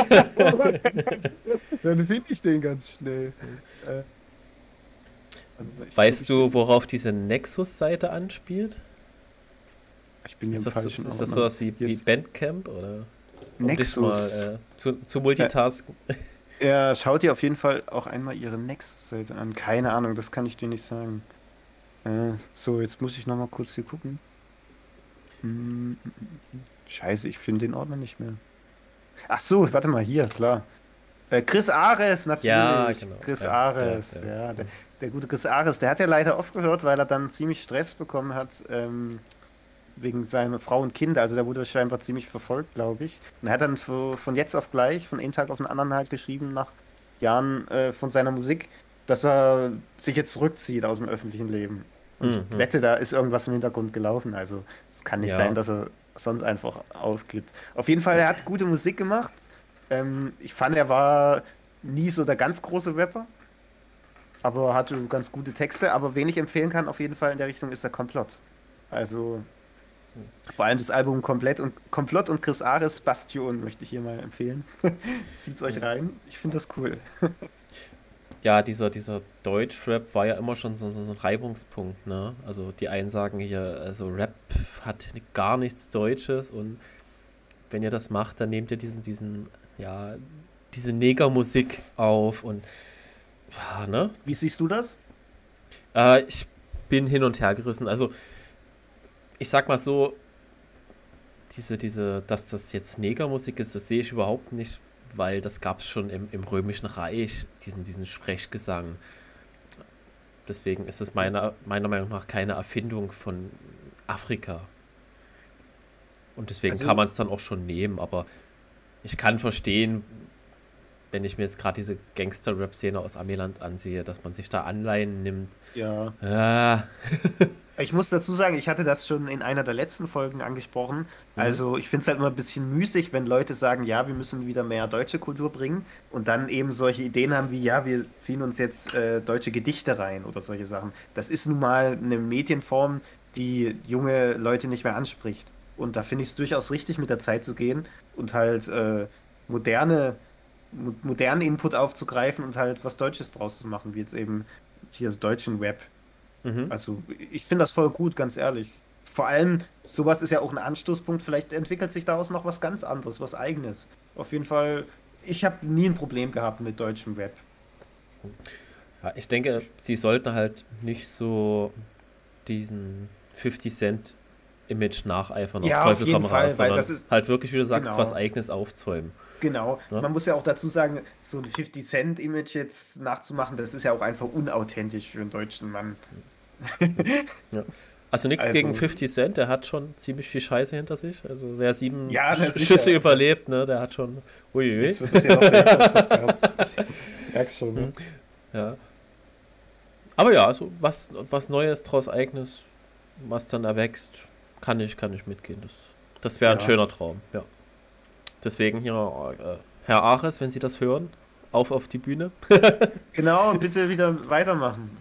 Dann finde ich den ganz schnell. Weißt du, worauf diese Nexus-Seite anspielt? Ich bin ist das sowas wie Bandcamp? Oder Nexus. Zu multitasken? Ja, schaut dir auf jeden Fall auch einmal ihre Nexus-Seite an. Keine Ahnung, das kann ich dir nicht sagen. So, jetzt muss ich nochmal kurz hier gucken. Scheiße, ich finde den Ordner nicht mehr. Ach so, warte mal, hier, klar. Chris Ares, natürlich. Ja, genau. Chris Ares, ja. Der gute Chris Ares, der hat ja leider aufgehört, weil er dann ziemlich Stress bekommen hat, wegen seiner Frau und Kinder. Also der wurde scheinbar ziemlich verfolgt, glaube ich. Und er hat dann von jetzt auf gleich, von einem Tag auf den anderen halt geschrieben, nach Jahren von seiner Musik, dass er sich jetzt zurückzieht aus dem öffentlichen Leben. Und ich wette, da ist irgendwas im Hintergrund gelaufen. Also es kann nicht sein, dass er sonst einfach aufgibt. Auf jeden Fall, er hat gute Musik gemacht. Ich fand, er war nie so der ganz große Rapper, aber hatte ganz gute Texte. Aber wen ich empfehlen kann, auf jeden Fall in der Richtung, ist der Komplott. Also vor allem das Album Komplott und Chris Ares Bastion möchte ich hier mal empfehlen. Zieht's euch rein. Ich finde das cool. Ja, dieser Deutschrap war ja immer schon so ein Reibungspunkt, ne? Also die einen sagen hier, also Rap hat gar nichts Deutsches und wenn ihr das macht, dann nehmt ihr diese Negermusik auf und ja, ne? Wie siehst du das? Ich bin hin und her gerissen. Also ich sag mal so, dass das jetzt Negermusik ist, das sehe ich überhaupt nicht, weil das gab es schon im Römischen Reich, diesen Sprechgesang. Deswegen ist es meiner Meinung nach keine Erfindung von Afrika. Und deswegen kann man es dann auch schon nehmen, aber ich kann verstehen, wenn ich mir jetzt gerade diese Gangster-Rap-Szene aus Amiland ansehe, dass man sich da Anleihen nimmt. Ja. Ich muss dazu sagen, ich hatte das schon in einer der letzten Folgen angesprochen. Also ich finde es halt immer ein bisschen müßig, wenn Leute sagen, ja, wir müssen wieder mehr deutsche Kultur bringen und dann eben solche Ideen haben wie, ja, wir ziehen uns jetzt deutsche Gedichte rein oder solche Sachen. Das ist nun mal eine Medienform, die junge Leute nicht mehr anspricht. Und da finde ich es durchaus richtig, mit der Zeit zu gehen und halt modernen Input aufzugreifen und halt was Deutsches draus zu machen, wie jetzt eben hier das deutschen Rap. Also ich finde das voll gut, ganz ehrlich. Vor allem, sowas ist ja auch ein Anstoßpunkt, vielleicht entwickelt sich daraus noch was ganz anderes, was Eigenes. Auf jeden Fall, ich habe nie ein Problem gehabt mit deutschem Rap. Ja, ich denke, sie sollten halt nicht so diesen 50 Cent Image nacheifern auf Teufel komm raus, sondern das ist, halt wirklich, wie du sagst, was Eigenes aufzäumen. Genau, ja? Man muss ja auch dazu sagen, so ein 50 Cent Image jetzt nachzumachen, das ist ja auch einfach unauthentisch für einen deutschen Mann. Ja. Also nichts gegen 50 Cent, der hat schon ziemlich viel Scheiße hinter sich. Also wer 7 Schüsse überlebt, ne, der hat schon. Uiui. Jetzt wird das ja noch der Podcast. Merkst schon, ne? Ja. Aber ja, also was Neues draus Eigenes, was dann erwächst, kann ich mitgehen. Das wäre ein schöner Traum, ja. Deswegen hier, Herr Ares, wenn Sie das hören, auf die Bühne. Genau, bitte wieder weitermachen.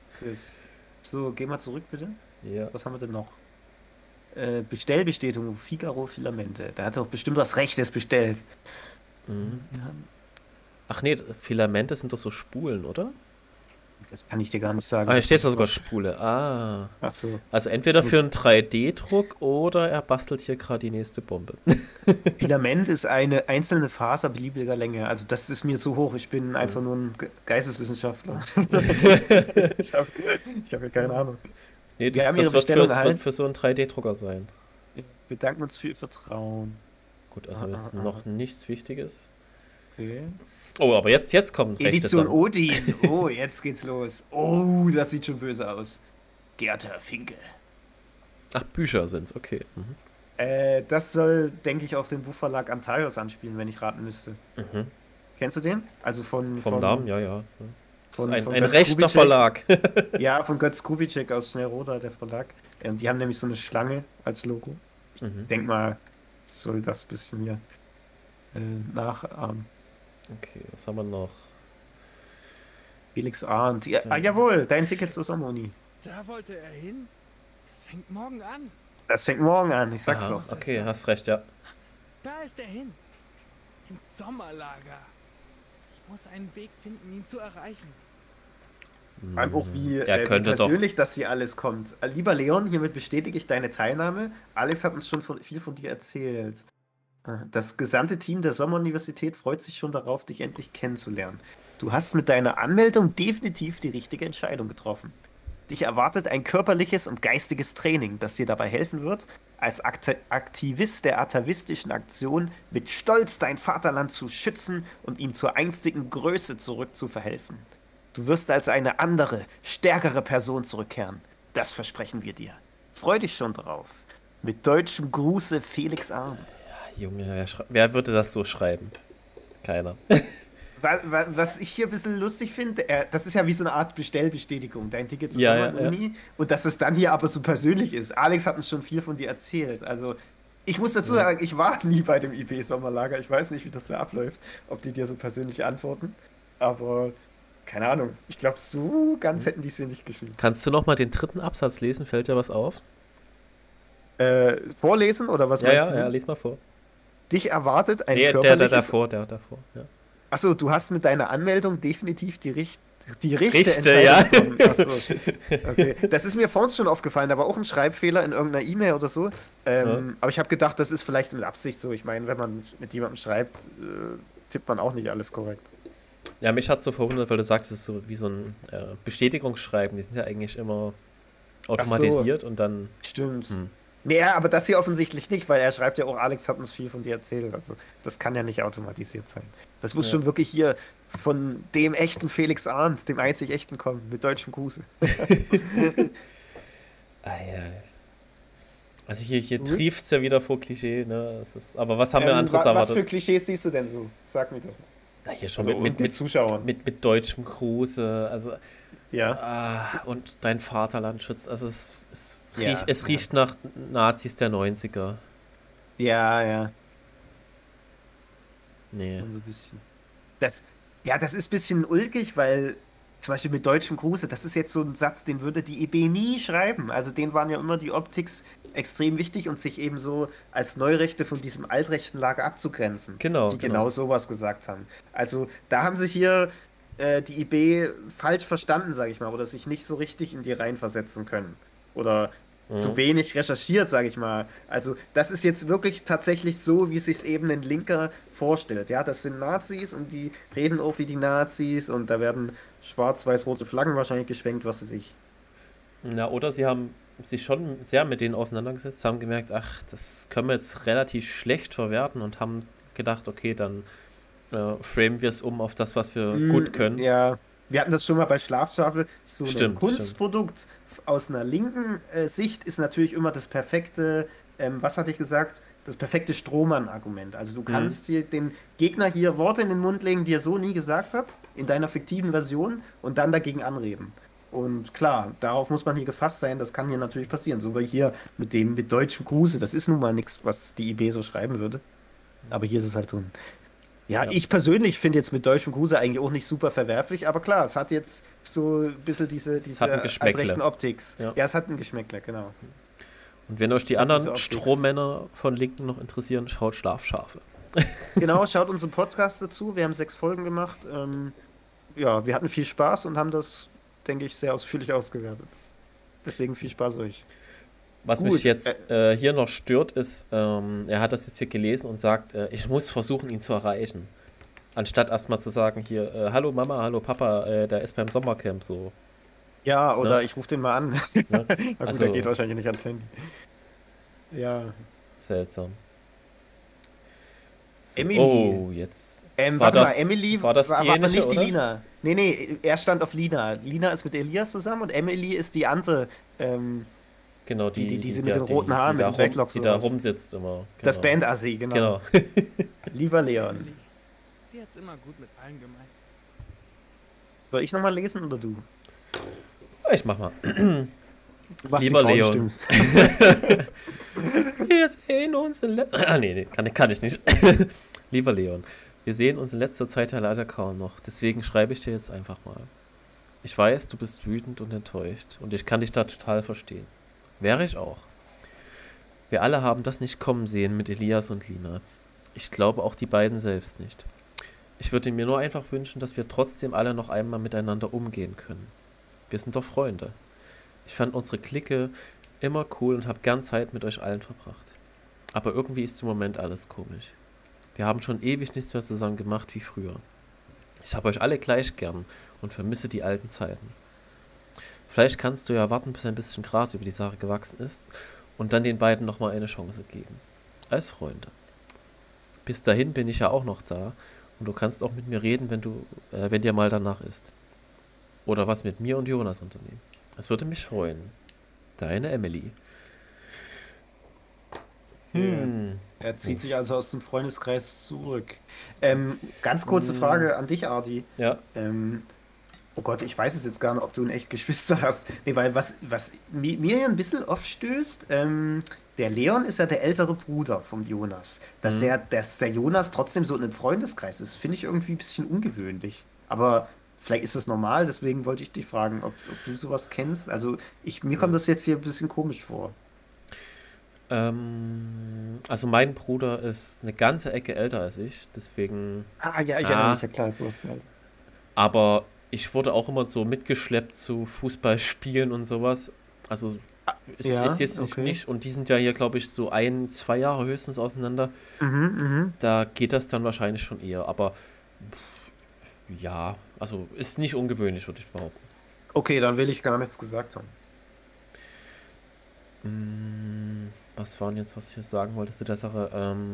So, geh mal zurück, bitte. Ja. Was haben wir denn noch? Bestellbestätigung, Figaro Filamente. Da hat er doch bestimmt was Rechtes bestellt. Mhm. Ja, Ach nee, Filamente sind doch so Spulen, oder? das kann ich dir gar nicht sagen. Ah, hier steht sogar Spule. Ah. Ach so. Also entweder für einen 3D-Druck oder er bastelt hier gerade die nächste Bombe. Filament ist eine einzelne Faser beliebiger Länge. Also das ist mir zu hoch. Ich bin einfach nur ein Geisteswissenschaftler. Ich hab ja keine Ahnung. Nee, Wir haben Ihre das wird Bestellung erhalten. für so einen 3D-Drucker sein. Wir bedanken uns für Ihr Vertrauen. Gut, also ist noch nichts Wichtiges. Okay. Oh, aber jetzt kommt rechte Edition Sachen. Odin. Oh, jetzt geht's los. Oh, das sieht schon böse aus. Geehrter Finke. Ach, Bücher sind's, okay. Mhm. Das soll, denke ich, auf den Buchverlag Antaios anspielen, wenn ich raten müsste. Mhm. Kennst du den? Also vom Namen, ja. Das ist ein Götz rechter Kubitschek. Verlag. Ja, von Götz Kubitschek aus Schnellroda, der Verlag. Die haben nämlich so eine Schlange als Logo. Ich denke mal, soll das ein bisschen hier nachahmen. Okay, was haben wir noch? Felix Arndt. Ja, jawohl, dein Ticket zur Sommeruni. Da wollte er hin. Das fängt morgen an. Das fängt morgen an, ich sag's doch. Okay, hast recht, ja. Da ist er hin. Ins Sommerlager. Ich muss einen Weg finden, ihn zu erreichen. Vor allem auch wie könnte persönlich das hier alles kommt. Lieber Leon, hiermit bestätige ich deine Teilnahme. Alex hat uns schon viel von dir erzählt. Das gesamte Team der Sommeruniversität freut sich schon darauf, dich endlich kennenzulernen. Du hast mit deiner Anmeldung definitiv die richtige Entscheidung getroffen. Dich erwartet ein körperliches und geistiges Training, das dir dabei helfen wird, als Aktivist der atavistischen Aktion mit Stolz dein Vaterland zu schützen und ihm zur einstigen Größe zurückzuverhelfen. Du wirst als eine andere, stärkere Person zurückkehren. Das versprechen wir dir. Freu dich schon drauf. Mit deutschem Gruße, Felix Arndt. Ja, Junge, wer würde das so schreiben? Keiner. Was ich hier ein bisschen lustig finde, das ist ja wie so eine Art Bestellbestätigung, dein Ticket zur Ja. Sommeruni. Und dass es dann hier aber so persönlich ist. Alex hat uns schon viel von dir erzählt. Also, ich muss dazu sagen, ich war nie bei dem IB-Sommerlager. Ich weiß nicht, wie das da abläuft, ob die dir so persönlich antworten. Aber, keine Ahnung. Ich glaube, so ganz hätten die es hier nicht geschrieben. Kannst du noch mal den 3. Absatz lesen? Fällt dir was auf? Vorlesen oder was meinst du? Ja, lies mal vor. Dich erwartet ein Der körperliches... davor, ja. Achso, du hast mit deiner Anmeldung definitiv die richtige Richte, Entscheidung getroffen. Achso. Okay. Das ist mir vorhin schon aufgefallen, da war auch ein Schreibfehler in irgendeiner E-Mail oder so. Aber ich habe gedacht, das ist vielleicht mit Absicht so. Ich meine, wenn man mit jemandem schreibt, tippt man auch nicht alles korrekt. Ja, mich hat es so verwundert, weil du sagst, es ist so wie so ein Bestätigungsschreiben. Die sind ja eigentlich immer automatisiert und dann... Stimmt. Naja, aber das hier offensichtlich nicht, weil er schreibt ja auch, Alex hat uns viel von dir erzählt. Also das kann ja nicht automatisiert sein. Das muss schon wirklich hier von dem echten Felix Arndt, dem einzig echten kommen, mit deutschem Gruße. Also hier trieft es ja wieder vor Klischee, ne? Aber was haben wir anderes erwartet? Was für Klischees siehst du denn so? Sag mir doch. Na, hier schon Also mit Zuschauern. Mit deutschem Gruße, also ja. und dein Vaterland schützt. Also es riecht nach Nazis der 90er. Ja. Nee. So ein bisschen. Das ist ein bisschen ulkig, weil zum Beispiel mit deutschem Gruße, das ist jetzt so ein Satz, den würde die EB nie schreiben. Also denen waren ja immer die Optics extrem wichtig und sich eben so als Neurechte von diesem altrechten Lager abzugrenzen. Genau. Die genau sowas gesagt haben. Also da haben sich hier die IB falsch verstanden, sage ich mal, oder sich nicht so richtig in die Reihen versetzen können. Oder zu wenig recherchiert, sage ich mal. Also das ist jetzt wirklich tatsächlich so, wie es sich eben ein Linker vorstellt. Ja, das sind Nazis und die reden auch wie die Nazis und da werden schwarz-weiß-rote Flaggen wahrscheinlich geschwenkt, was weiß ich. Na, oder sie haben sich schon sehr mit denen auseinandergesetzt, haben gemerkt, ach, das können wir jetzt relativ schlecht verwerten und haben gedacht, okay, dann framen wir es um auf das, was wir gut können. Ja, wir hatten das schon mal bei Schlafschafe. So ein Stimmt. Kunstprodukt aus einer linken Sicht ist natürlich immer das perfekte, was hatte ich gesagt? das perfekte Strohmann-Argument. Also du kannst dir dem Gegner hier Worte in den Mund legen, die er so nie gesagt hat, in deiner fiktiven Version, und dann dagegen anreden. Und klar, darauf muss man hier gefasst sein, das kann hier natürlich passieren. So wie hier mit deutschem Gruße, das ist nun mal nichts, was die IB so schreiben würde. Aber hier ist es halt drin. Ja, ich persönlich finde jetzt mit deutschem Gruße eigentlich auch nicht super verwerflich, aber klar, es hat jetzt so ein bisschen diese hat ein Geschmäckle. altrechten Optics. Ja. Ja, es hat ein Geschmäckler, genau. Und wenn euch die Es hat anderen diese Optics. Strohmänner von Linken noch interessieren, schaut Schlafschafe. Genau, schaut unseren Podcast dazu. Wir haben 6 Folgen gemacht. Ja, wir hatten viel Spaß und haben das, denke ich, sehr ausführlich ausgewertet. Deswegen viel Spaß euch. Was Gut, mich jetzt hier noch stört, ist, er hat das jetzt hier gelesen und sagt, ich muss versuchen, ihn zu erreichen. Anstatt erstmal zu sagen, hier, hallo Mama, hallo Papa, der ist beim Sommercamp so. Ja, oder Ja. ich rufe den mal an. Ja. Na gut, Also- der geht wahrscheinlich nicht ans Handy. Ja. Seltsam. So, Emily. oh, jetzt. War Warte das- mal, Emily war das die aber ähnliche, nicht die oder? Lina. Nee, er stand auf Lina. Lina ist mit Elias zusammen und Emily ist die andere, Genau, diese mit den roten Haaren, die mit da den Backlocks die da sowas. rumsitzt immer. das Genau. Bandassi, genau. Genau. Lieber Leon. Emily. Sie hat's immer gut mit allen gemeint. Soll ich nochmal lesen oder du? Ich mach mal. Du machst Lieber die Leon. Frauenstimme. Wir sehen uns in kann ich nicht. Lieber Leon, wir sehen uns in letzter Zeit ja leider kaum noch. Deswegen schreibe ich dir jetzt einfach mal. Ich weiß, du bist wütend und enttäuscht und ich kann dich da total verstehen. Wäre ich auch. Wir alle haben das nicht kommen sehen mit Elias und Lina. Ich glaube auch die beiden selbst nicht. Ich würde mir nur einfach wünschen, dass wir trotzdem alle noch einmal miteinander umgehen können. Wir sind doch Freunde. Ich fand unsere Clique immer cool und habe gern Zeit mit euch allen verbracht. Aber irgendwie ist im Moment alles komisch. Wir haben schon ewig nichts mehr zusammen gemacht wie früher. Ich habe euch alle gleich gern und vermisse die alten Zeiten. Vielleicht kannst du ja warten, bis ein bisschen Gras über die Sache gewachsen ist und dann den beiden nochmal eine Chance geben. Als Freunde. Bis dahin bin ich ja auch noch da und du kannst auch mit mir reden, wenn dir mal danach ist. Oder was mit mir und Jonas unternehmen. Es würde mich freuen. Deine Emily. Er zieht sich also aus dem Freundeskreis zurück. Ganz kurze Frage an dich, Ardi. Ja. Oh Gott, ich weiß es jetzt gar nicht, ob du ein echt Geschwister hast. Nee, weil was mir ja ein bisschen aufstößt, der Leon ist ja der ältere Bruder vom Jonas. Dass der Jonas trotzdem so in einem Freundeskreis ist, finde ich irgendwie ein bisschen ungewöhnlich. Aber vielleicht ist das normal, deswegen wollte ich dich fragen, ob du sowas kennst. Also mir kommt das jetzt hier ein bisschen komisch vor. Also mein Bruder ist eine ganze Ecke älter als ich, deswegen. Ja, ich erinnere mich, ja klar, du hast halt. Aber ich wurde auch immer so mitgeschleppt zu Fußballspielen und sowas. Also ist jetzt nicht, und die sind ja hier, glaube ich, so 1-2 Jahre höchstens auseinander. Da geht das dann wahrscheinlich schon eher, aber ja, also ist nicht ungewöhnlich, würde ich behaupten. Okay, dann will ich gar nichts gesagt haben. Was war denn jetzt, was ich jetzt sagen wollte zu der Sache?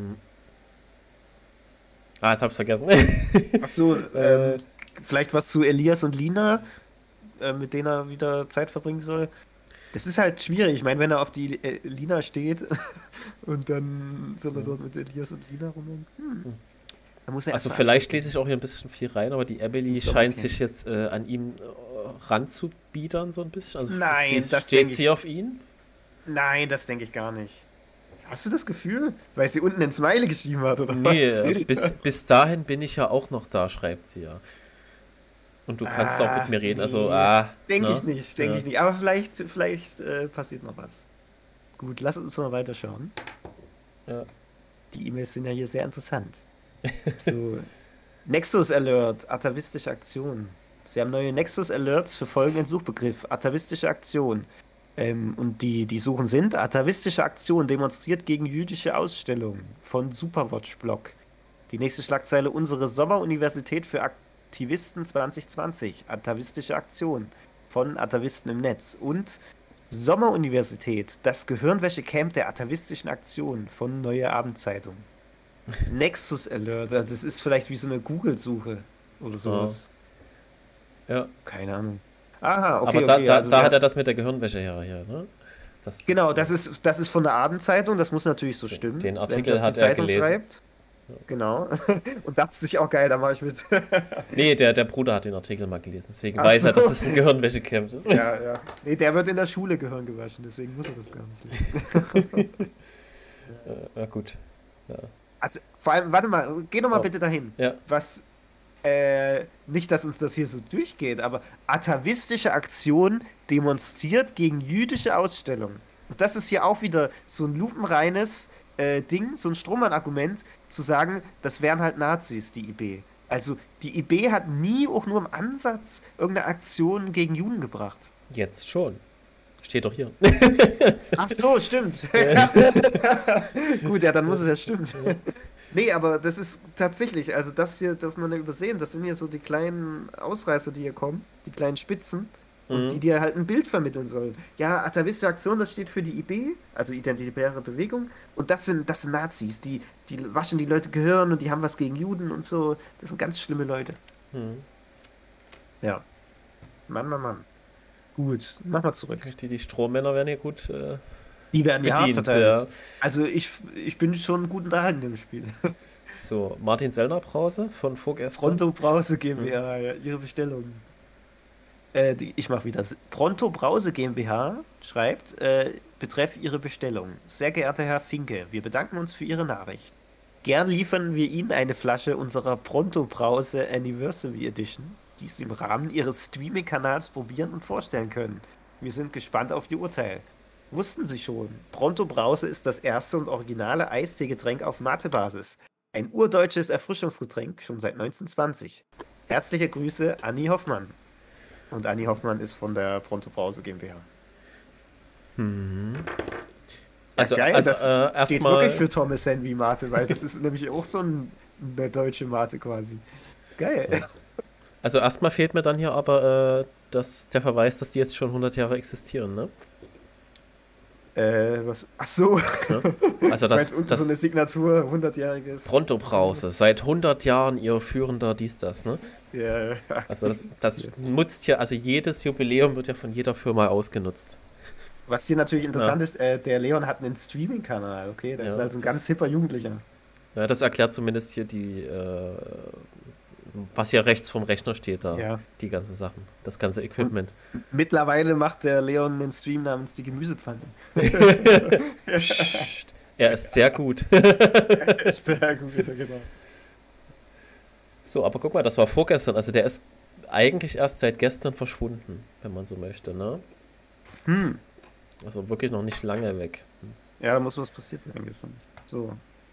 Jetzt hab's vergessen. Achso, vielleicht was zu Elias und Lina, mit denen er wieder Zeit verbringen soll. Das ist halt schwierig. Ich meine, wenn er auf die Lina steht und dann soll er dort mit Elias und Lina rumhängen. Da muss er Also erst mal vielleicht lese ich auch hier ein bisschen viel rein, aber die Emily Ist doch scheint okay. sich jetzt an ihm ranzubiedern so ein bisschen. Also Nein, das steht denk ich- sie auf ihn? Nein, das denke ich gar nicht. Hast du das Gefühl? Weil sie unten ein Smiley geschrieben hat, oder Nee, was? bis dahin bin ich ja auch noch da, schreibt sie ja. Und du kannst auch mit mir reden, also Denke ne? ich nicht, denke ich nicht. Aber vielleicht passiert noch was. Gut, lass uns mal weiterschauen. Ja. Die E-Mails sind ja hier sehr interessant. So, Nexus Alert, atavistische Aktion. Sie haben neue Nexus Alerts für folgenden Suchbegriff: atavistische Aktion. Und die Suchen sind: atavistische Aktion demonstriert gegen jüdische Ausstellung von Superwatch-Blog. Die nächste Schlagzeile: unsere Sommeruniversität für Aktivisten 2020. Atavistische Aktion von Atavisten im Netz. Und Sommeruniversität, das Gehirnwäsche-Camp der atavistischen Aktion von Neue Abendzeitung. Nexus Alert, also das ist vielleicht wie so eine Google-Suche oder sowas. Ja. Keine Ahnung. Aha, okay, Aber okay. Also da hat er das mit der Gehirnwäsche her, ne? Genau, das ist von der Abendzeitung, das muss natürlich so stimmen. Den wenn Artikel das die hat er Zeitung gelesen. schreibt. Genau. Und dachte sich auch geil, da mache ich mit. Nee, der Bruder hat den Artikel mal gelesen, deswegen Ach weiß er, so. dass es ein Gehirnwäschecamp ist. Ja, ja. Nee, der wird in der Schule Gehirn gewaschen, deswegen muss er das gar nicht lesen. Ja, gut. Ja. Also, vor allem, warte mal, geh doch mal Oh. bitte dahin. Ja. Was, nicht, dass uns das hier so durchgeht, aber atavistische Aktion demonstriert gegen jüdische Ausstellung. Und das ist hier auch wieder so ein lupenreines Ding, so ein Strohmann-Argument, zu sagen, das wären halt Nazis, die IB. Also, die IB hat nie auch nur im Ansatz irgendeine Aktion gegen Juden gebracht. Jetzt schon. Steht doch hier. Ach so, stimmt. Gut, ja, dann muss es ja stimmen. Nee, aber das ist tatsächlich, also das hier dürfen wir nicht übersehen. Das sind hier so die kleinen Ausreißer, die hier kommen, die kleinen Spitzen, und die dir halt ein Bild vermitteln sollen. Ja, atavistische Aktion, das steht für die IB, also Identitäre Bewegung, und das sind Nazis, die waschen die Leute Gehirn und die haben was gegen Juden und so. Das sind ganz schlimme Leute. Ja. Mann. Gut, mach mal zurück. Die Strohmänner werden hier gut Die werden ja bedient. verteidigt. Ja. Also ich bin schon gut unterhalten im Spiel. So, Martin Sellner Brause von vorgestern. Pronto Brause GmbH, ja, ihre Bestellung. Ich mach wieder. Pronto Brause GmbH schreibt, betreff Ihre Bestellung. Sehr geehrter Herr Finke, wir bedanken uns für Ihre Nachricht. Gern liefern wir Ihnen eine Flasche unserer Pronto Brause Anniversary Edition, die Sie im Rahmen Ihres Streaming-Kanals probieren und vorstellen können. Wir sind gespannt auf Ihr Urteil. Wussten Sie schon, Pronto Brause ist das erste und originale Eisteegetränk auf Mate-Basis. Ein urdeutsches Erfrischungsgetränk schon seit 1920. Herzliche Grüße, Anni Hoffmann. Und Anni Hoffmann ist von der Pronto Brause GmbH. Also, geil, also das steht erstmal. wirklich für Thomas Henry Mate, weil das ist nämlich auch so eine deutsche Mate quasi. Geil. Also erstmal fehlt mir dann hier aber der Verweis, dass die jetzt schon 100 Jahre existieren, ne? Was? Ach so. Ja. Also das so eine Signatur, 100-jähriges. Pronto Brause, seit 100 Jahren ihr führender das, ne? Ja. Also das nutzt hier, also jedes Jubiläum wird ja von jeder Firma ausgenutzt. Was hier natürlich interessant ist, der Leon hat einen Streaming-Kanal, okay? Das ist also ein ganz hipper Jugendlicher. Ja, das erklärt zumindest hier was hier rechts vom Rechner steht da, die ganzen Sachen, das ganze Equipment. Und mittlerweile macht der Leon einen Stream namens die Gemüsepfanne. Er ist sehr gut. Er ist sehr gut, genau. So, aber guck mal, das war vorgestern, also der ist eigentlich erst seit gestern verschwunden, wenn man so möchte, ne? Also wirklich noch nicht lange weg. Ja, da muss was passiert sein gestern. So.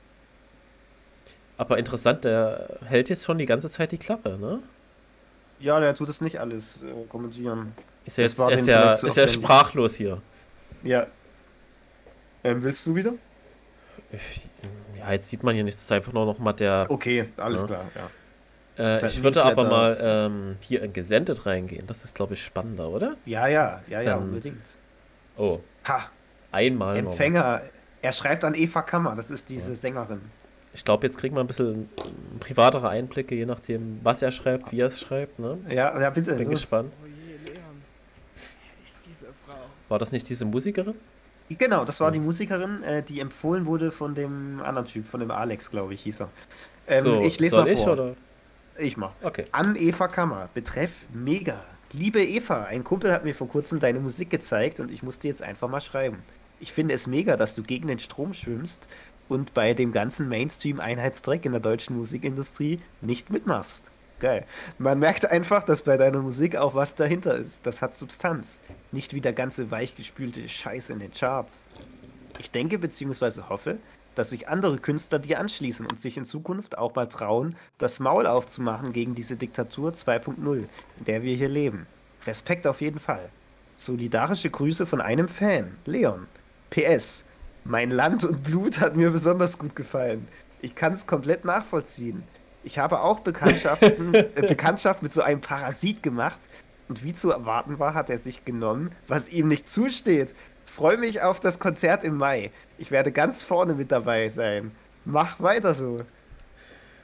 Aber interessant, der hält jetzt schon die ganze Zeit die Klappe, ne? Ja, der tut es nicht alles kommentieren. Ist ja sprachlos hier. Ja. Willst du wieder? Ja, jetzt sieht man hier nichts. Das ist einfach nur noch mal der... Okay, alles klar, ja. Ich würde aber mal hier in gesendet reingehen. Das ist, glaube ich, spannender, oder? Ja, unbedingt. Oh. Ha. Einmal Empfänger. Er schreibt an Eva Kammer, das ist diese Sängerin. Ich glaube, jetzt kriegen wir ein bisschen privatere Einblicke, je nachdem, was er schreibt, wie er es schreibt, ne? Ja, bitte. Bin gespannt. Oh je, Leon. Wer ist diese Frau? War das nicht diese Musikerin? Genau, das war die Musikerin, die empfohlen wurde von dem anderen Typ, von dem Alex, glaube ich, hieß er. So, ich lese soll mal vor. Ich, oder? Ich mach. Okay. An Eva Kammer. Betreff mega. Liebe Eva, ein Kumpel hat mir vor kurzem deine Musik gezeigt und ich musste jetzt einfach mal schreiben. Ich finde es mega, dass du gegen den Strom schwimmst und bei dem ganzen Mainstream-Einheitsdreck in der deutschen Musikindustrie nicht mitmachst. Geil. Man merkt einfach, dass bei deiner Musik auch was dahinter ist. Das hat Substanz. Nicht wie der ganze weichgespülte Scheiß in den Charts. Ich denke bzw. hoffe, dass sich andere Künstler dir anschließen und sich in Zukunft auch mal trauen, das Maul aufzumachen gegen diese Diktatur 2.0, in der wir hier leben. Respekt auf jeden Fall. Solidarische Grüße von einem Fan, Leon. PS. Mein Land und Blut hat mir besonders gut gefallen. Ich kann es komplett nachvollziehen. Ich habe auch Bekanntschaft mit so einem Parasit gemacht und wie zu erwarten war, hat er sich genommen, was ihm nicht zusteht. Freue mich auf das Konzert im Mai. Ich werde ganz vorne mit dabei sein. Mach weiter so.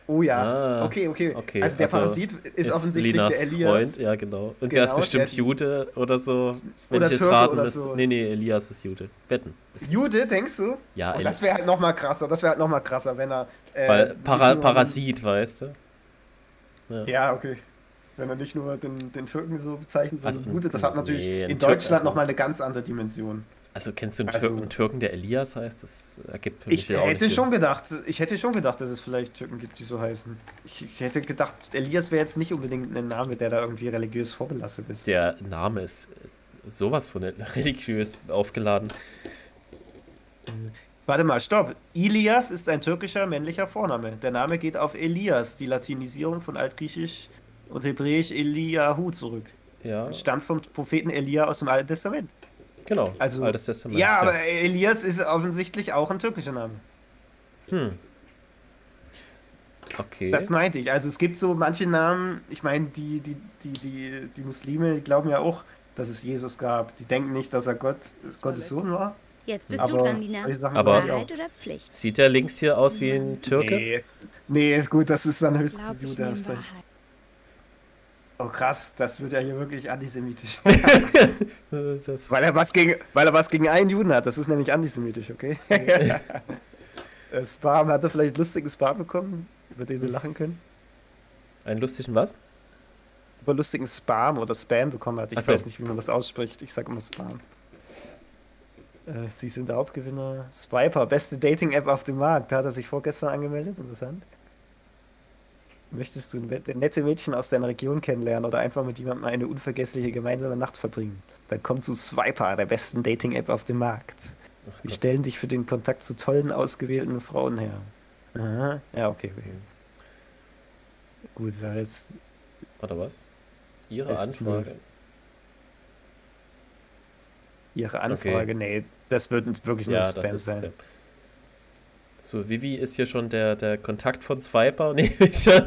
Oh ja, Ah, okay. okay, Also der also Parasit ist offensichtlich Linas der Elias. Freund, ja genau. Und der Genau, ist bestimmt der- Jude oder so. Wenn Oder ich jetzt Türke raten oder müsste. so. Nee, Elias ist Jude. Wetten. Ist Jude, denkst du? Ja, Und das wäre halt nochmal krasser. Wenn er. weil nicht nur- Parasit, weißt du? Ja, okay. Wenn er nicht nur den Türken so bezeichnet, sondern Also, Jude, das hat natürlich nee, ein in Türke, Deutschland also- nochmal eine ganz andere Dimension. Also kennst du einen, Also- einen Türken, der Elias heißt? Das ergibt für mich Ich ja auch hätte nicht schon gedacht, dass es vielleicht Türken gibt, die so heißen. Ich hätte gedacht, Elias wäre jetzt nicht unbedingt ein Name, der da irgendwie religiös vorbelastet ist. Der Name ist sowas von religiös aufgeladen. Warte mal, stopp. Ilias ist ein türkischer männlicher Vorname. Der Name geht auf Elias, die Latinisierung von Altgriechisch und Hebräisch Eliahu zurück. Ja, Und stammt vom Propheten Elia aus dem Alten Testament. genau. Also, Altes Testament. Ja, aber Elias ist offensichtlich auch ein türkischer Name. Okay. Das meinte ich. Also es gibt so manche Namen, ich meine, die Muslime die glauben ja auch, dass es Jesus gab. Die denken nicht, dass er Gottes Sohn war. Jetzt bist Aber du dran, Dina. solche Sachen Aber- glaube ich Wahrheit oder Pflicht? Sieht der links hier aus wie ein Türke? Nee, gut, das ist dann höchstens Glaub ich Jude. nehme hast recht. Wahrheit. Oh krass, das wird ja hier wirklich antisemitisch. Das, weil er was gegen einen Juden hat, das ist nämlich antisemitisch, okay? Spam, hat er vielleicht einen lustigen Spam bekommen, über den wir lachen können? einen lustigen was? Über lustigen Spam oder Spam bekommen hat. Ich Ach so. weiß nicht, wie man das ausspricht. Ich sag immer Spam. Sie sind der Hauptgewinner. Swiper, beste Dating-App auf dem Markt. Da hat er sich vorgestern angemeldet. Interessant. Möchtest du nette Mädchen aus deiner Region kennenlernen oder einfach mit jemandem eine unvergessliche gemeinsame Nacht verbringen? Dann komm zu Swiper, der besten Dating-App auf dem Markt. Ach Wir Gott. stellen dich für den Kontakt zu tollen, ausgewählten Frauen her. Aha. Ja, okay. Gut, da ist Oder was? Ihre Es- Anfrage. Ihre Anfrage. Nee, das wird wirklich nur Ja, Spam das ist sein. Spam. So, Vivi ist hier schon der Kontakt von Swiper, nehme ich schon.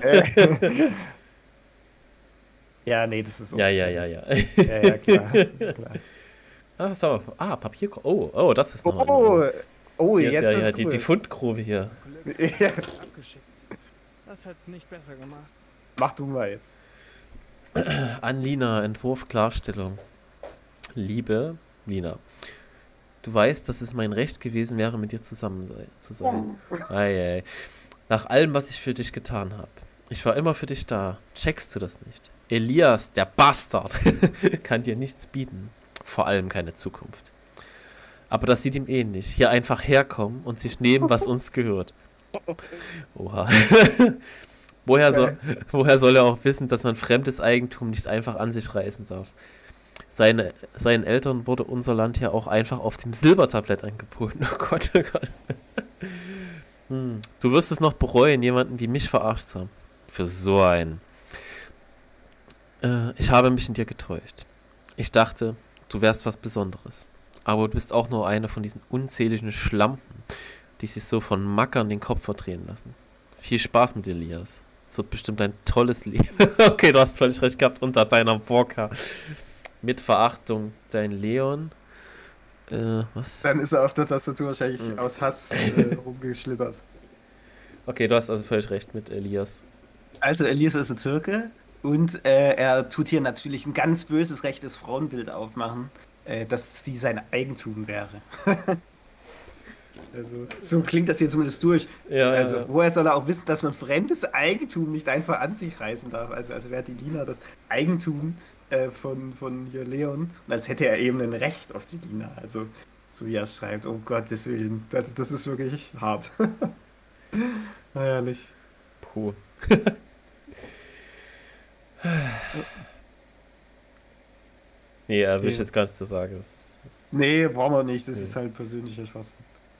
Ja, nee, das ist auch Ja. Ja, klar. klar. Ah, sag mal, Papier. Oh, das ist noch Jetzt hier ist ja wird's die cool. Fundgrube hier. Ja. Abgeschickt. Das hat's nicht besser gemacht. Mach du mal jetzt. An Lina, Entwurf, Klarstellung. Liebe Lina, du weißt, dass es mein Recht gewesen wäre, mit dir zusammen zu sein. Ei. Nach allem, was ich für dich getan habe. Ich war immer für dich da. Checkst du das nicht? Elias, der Bastard, kann dir nichts bieten. Vor allem keine Zukunft. Aber das sieht ihm ähnlich. Hier einfach herkommen und sich nehmen, was uns gehört. Oha. Woher soll er auch wissen, dass man fremdes Eigentum nicht einfach an sich reißen darf? Seinen Eltern wurde unser Land ja auch einfach auf dem Silbertablett angeboten. Oh Gott, oh Gott. Du wirst es noch bereuen, jemanden wie mich verarscht zu haben. Für so einen. Ich habe mich in dir getäuscht. Ich dachte, du wärst was Besonderes. Aber du bist auch nur eine von diesen unzähligen Schlampen, die sich so von Mackern den Kopf verdrehen lassen. Viel Spaß mit Elias. Es wird bestimmt ein tolles Leben. Okay, du hast völlig recht gehabt, unter deiner Burka. Mit Verachtung, dein Leon. Was? Dann ist er auf der Tastatur wahrscheinlich aus Hass rumgeschlittert. Okay, du hast also völlig recht mit Elias. Also, Elias ist ein Türke und er tut hier natürlich ein ganz böses rechtes Frauenbild aufmachen, dass sie sein Eigentum wäre. Also, so klingt das hier zumindest durch. Ja, Also, ja. woher soll er auch wissen, dass man fremdes Eigentum nicht einfach an sich reißen darf? Also wäre die Lina das Eigentum von hier Leon und als hätte er eben ein Recht auf die Lina. Also, so wie er es schreibt, um Gottes Willen. Das ist wirklich hart. Na, herrlich. Puh. Nee, will ich jetzt gar nichts zu sagen. Nee, brauchen wir nicht. Das ist halt persönlicher Spaß.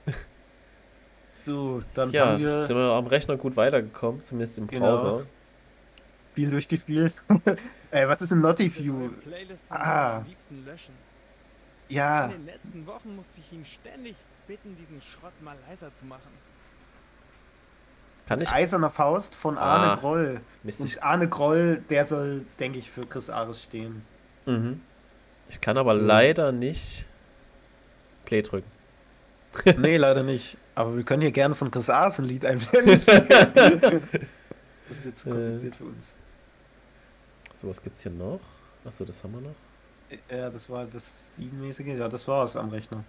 So, dann Ja, haben wir sind wir am Rechner gut weitergekommen, zumindest im Genau. Browser. Spiel durchgespielt. Was ist ein Naughty View? Playlist von Ah. am liebsten löschen. Ja, In den letzten Wochen musste ich ihn ständig bitten, diesen Schrott mal leiser zu machen. Kann ich? Eiserner Faust von Arne Groll. Mist, ich, Und Arne Groll, der soll, denke ich, für Chris Ares stehen. ich kann aber leider nicht Play drücken. Nee, leider nicht. Aber wir können hier gerne von Chris Ares ein Lied einblenden. Das ist jetzt zu kompliziert für uns. So, was gibt's hier noch? Achso, das haben wir noch. Ja, das war das Steam-mäßige. Ja, das war es am Rechner.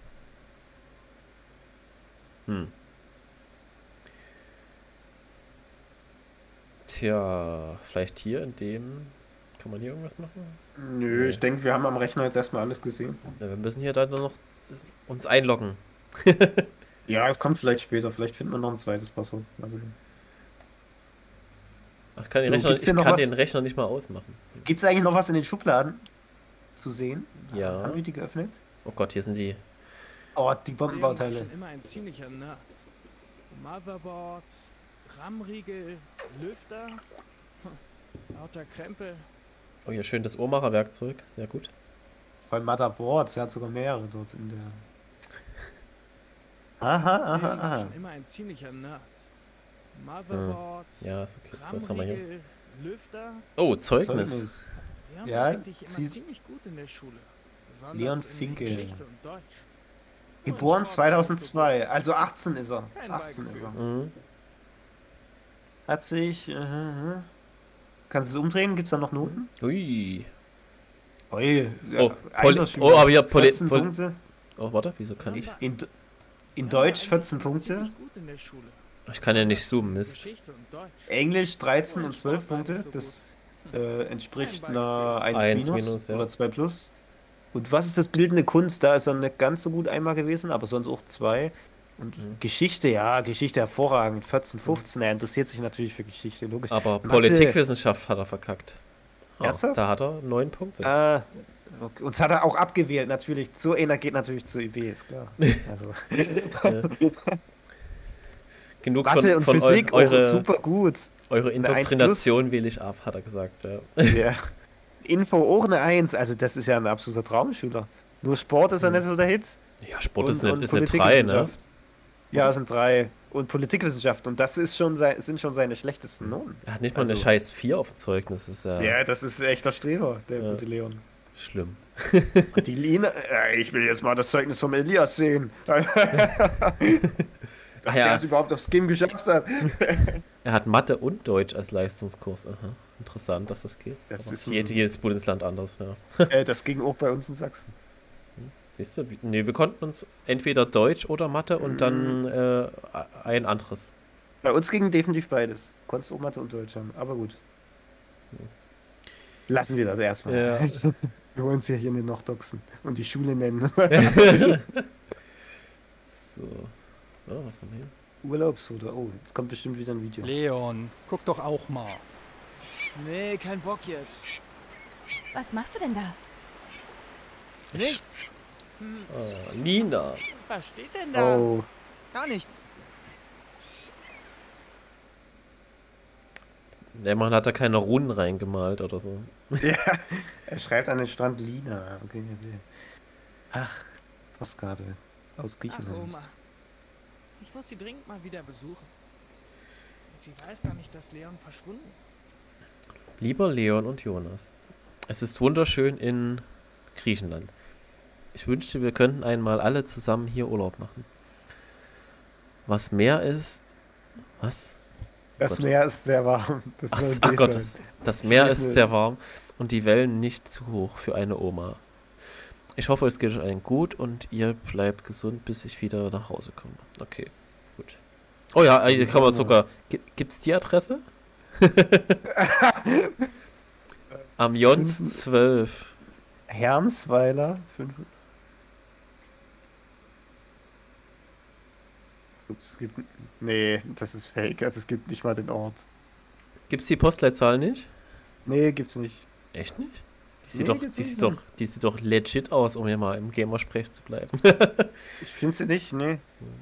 Tja, vielleicht hier in dem... Kann man hier irgendwas machen? Nö, ich denke, wir haben am Rechner jetzt erstmal alles gesehen. Ja, wir müssen hier dann noch uns einloggen. Ja, es kommt vielleicht später. Vielleicht finden wir noch ein zweites Passwort. Mal sehen. Ach, ich kann gibt's hier ich noch kann was? den Rechner nicht mal ausmachen. Gibt es eigentlich noch was in den Schubladen zu sehen? Ja. Haben wir die geöffnet? Oh Gott, hier sind die... Oh, die Leon war Bombenbauteile. schon immer ein ziemlicher Nerd. Motherboard, RAM-Riegel, Lüfter, lauter Krempel. Oh, hier schön das Uhrmacherwerkzeug. Sehr gut. Vor allem Motherboards, er hat sogar mehrere dort in der. Aha, Leon war aha. schon immer ein ziemlicher Nerd. Motherboard, Ja, ist okay. So, was haben wir hier? RAM-Riegel, Lüfter. Oh, Zeugnis. Zeugnis. Leon Ja, war eigentlich immer sie- ziemlich gut in der Schule. Besonders Leon in Finke. Geschichte und Deutsch. Geboren Nur in Sport war er so 2002, also 18 ist er. Kein 18 ist er. Mhm. Hat sich. Kannst du es umdrehen? Gibt es da noch Noten? Ui. Ui, Oh, Einserschüler, oh, aber hier 14 Punkte. Oh, warte, wieso kann ich? In Deutsch 14 Punkte. Ich kann ja nicht zoomen, Mist. Englisch 13 und 12 Punkte. Das entspricht einer 1 1 minus, minus, ja. oder 2 plus. Und was ist das bildende Kunst? Da ist er nicht ganz so gut einmal gewesen, aber sonst auch 2. Und Geschichte, ja, Geschichte hervorragend. 14, 15. Er interessiert sich natürlich für Geschichte, logisch. Aber Mathe- Politikwissenschaft hat er verkackt. Oh, Ernsthaft? da hat er 9 Punkte. Ah, okay. Uns hat er auch abgewählt, natürlich. So einer geht natürlich zur IB, ist klar. Also. Ja. Genug Mathe und von Physik, eure, super gut. eure Eine 1 Indoktrination wähle ich ab, hat er gesagt. Ja. Ja. Info auch eine 1, also das ist ja ein absoluter Traumschüler. Nur Sport ist er nicht so der Hit. Ja, Sport ist eine 3, ne? Politikwissenschaft. Ja, es sind 3. Und Politikwissenschaft. Und das ist schon sind schon seine schlechtesten Noten. Er hat nicht mal eine Also- scheiß 4 auf dem Zeugnis. Das ist ja, Ja, das ist ein echter Streber, der Ja. gute Leon. schlimm. Die Lina, ich will jetzt mal das Zeugnis vom Elias sehen. Dass Ach ja. der es überhaupt aufs Game geschafft hat. Er hat Mathe und Deutsch als Leistungskurs. Aha. Interessant, dass das geht. Das Aber ist ein- jedes Bundesland anders, ja. Das ging auch bei uns in Sachsen. Siehst du? Nee, wir konnten uns entweder Deutsch oder Mathe und dann ein anderes. Bei uns ging definitiv beides. Konntest auch Mathe und Deutsch haben, aber gut. Lassen wir das erstmal. Ja. Wir wollen uns ja hier nicht noch doxen und die Schule nennen. So. Oh, was haben wir hier? Urlaubsfoto. Oh, jetzt kommt bestimmt wieder ein Video. Leon, guck doch auch mal. Nee, kein Bock jetzt. Was machst du denn da? Nichts. Ah, Lina. Was steht denn da? Oh, Gar nichts. Der Mann hat da keine Runen reingemalt oder so. ja. Er schreibt an den Strand Lina. Okay, okay. Ach, Postkarte aus Ach, Griechenland. Oma. Ich muss sie dringend mal wieder besuchen. Sie weiß gar nicht, dass Leon verschwunden ist. Lieber Leon und Jonas, es ist wunderschön in Griechenland. Ich wünschte, wir könnten einmal alle zusammen hier Urlaub machen. Was mehr ist... Was? Das Gott. Meer ist sehr warm. Das soll Ach B Gott, sein. das Meer Ich ist weiß sehr nicht. warm und die Wellen nicht zu hoch für eine Oma. Ich hoffe, es geht euch allen gut und ihr bleibt gesund, bis ich wieder nach Hause komme. Okay, gut. Oh ja, hier kann man sogar... Gibt's die Adresse? Am Jons 12. Hermsweiler 5. Ups, es gibt. Nee, das ist fake. Also es gibt nicht mal den Ort. Gibt's die Postleitzahl nicht? Nee, gibt's nicht. Echt nicht? Die Nee, sieht, doch, gibt's die, nicht, sieht doch, die sieht doch legit aus, um hier mal im Gamersprech zu bleiben. Ich finde sie nicht, nee.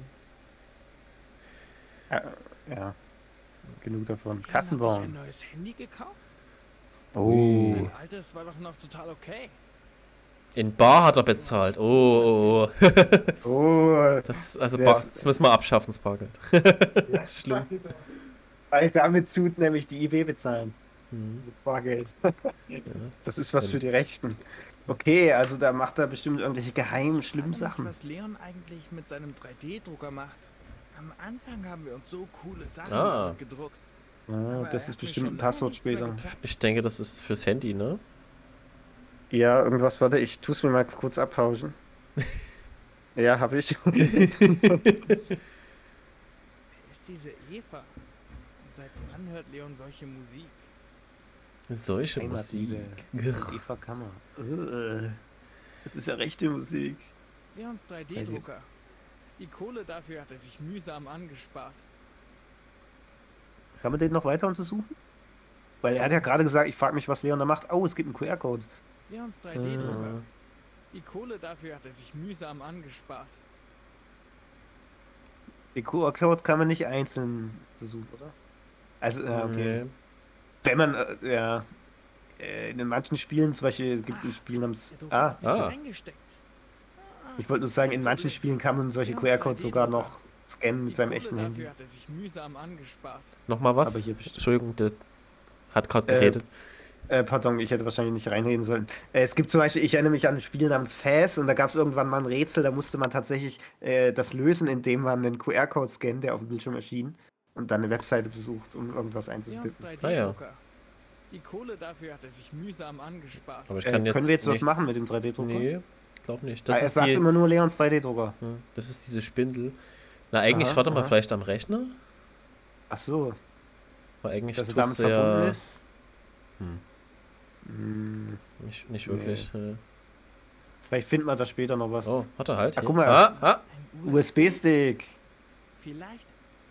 Ja. Genug davon. Leon hat sich Kassenbon. ein neues Handy gekauft? Oh. Mein altes war doch noch total okay. In Bar hat er bezahlt. Oh, oh, oh. Oh. Das, also Der Bar, ist- das müssen wir abschaffen, das Bargeld. Schlimm. Weil damit tut nämlich die IB bezahlen. Mhm. Mit Bargeld. Das ist was für die Rechten. Okay, also da macht er bestimmt irgendwelche geheimen, schlimmen Ich frage Sachen. mich, was Leon eigentlich mit seinem 3D-Drucker macht. Am Anfang haben wir uns so coole Sachen Ah. gedruckt. Ah, Aber das er ist hat mir bestimmt schon ein lange Passwort nichts mehr später. gezeigt. Ich denke, das ist fürs Handy, ne? Ja, irgendwas, warte, ich tue es mir mal kurz abpauschen. Ja, habe ich. Wer ist diese Eva? Und seit wann hört Leon solche Musik? Solche Musik. Heimatliebe. Eva Kammer. Das ist ja rechte Musik. Leons 3D-Drucker. Die Kohle dafür hat er sich mühsam angespart. Kann man den noch weiter untersuchen? Weil er hat ja gerade gesagt, ich frage mich, was Leon da macht. Oh, es gibt einen QR-Code. Leons 3D-Drucker. Die Kohle dafür hat er sich mühsam angespart. Den QR-Code kann man nicht einzeln untersuchen, oder? Also, okay. Nee. Wenn man, ja, in manchen Spielen, zum Beispiel, es gibt ein Spiel namens, Der Drucker ist nicht Ah. eingesteckt. ich wollte nur sagen, in manchen Spielen kann man solche QR-Codes sogar noch scannen mit Die seinem Kohle echten dafür Handy. hat er sich mühsam angespart. Nochmal was? Aber hier bestimmt. Entschuldigung, der hat gerade geredet. Pardon, ich hätte wahrscheinlich nicht reinreden sollen. Es gibt zum Beispiel, ich erinnere mich an ein Spiel namens Faz und da gab es irgendwann mal ein Rätsel, da musste man tatsächlich das lösen, indem man einen QR-Code scannt, der auf dem Bildschirm erschien und dann eine Webseite besucht, um irgendwas Leons einzutippen. 3D-Drucker. Die Kohle dafür hat er sich mühsam angespart. Aber ich kann jetzt können wir jetzt was nichts- machen mit dem 3D-Drucker? Nee, glaub nicht. Er Das ist sagt die, immer nur Leons 3D-Drucker. ja, das ist diese Spindel. Na, eigentlich, Aha, warte mal, aha. vielleicht am Rechner? Ach so, Aber eigentlich dass er damit tust du verbunden ja ist? Hm. Hm, nicht wirklich. vielleicht findet man da später noch was. Oh, warte halt. Ah, Hier. guck mal. Ah, Ein USB-Stick. Vielleicht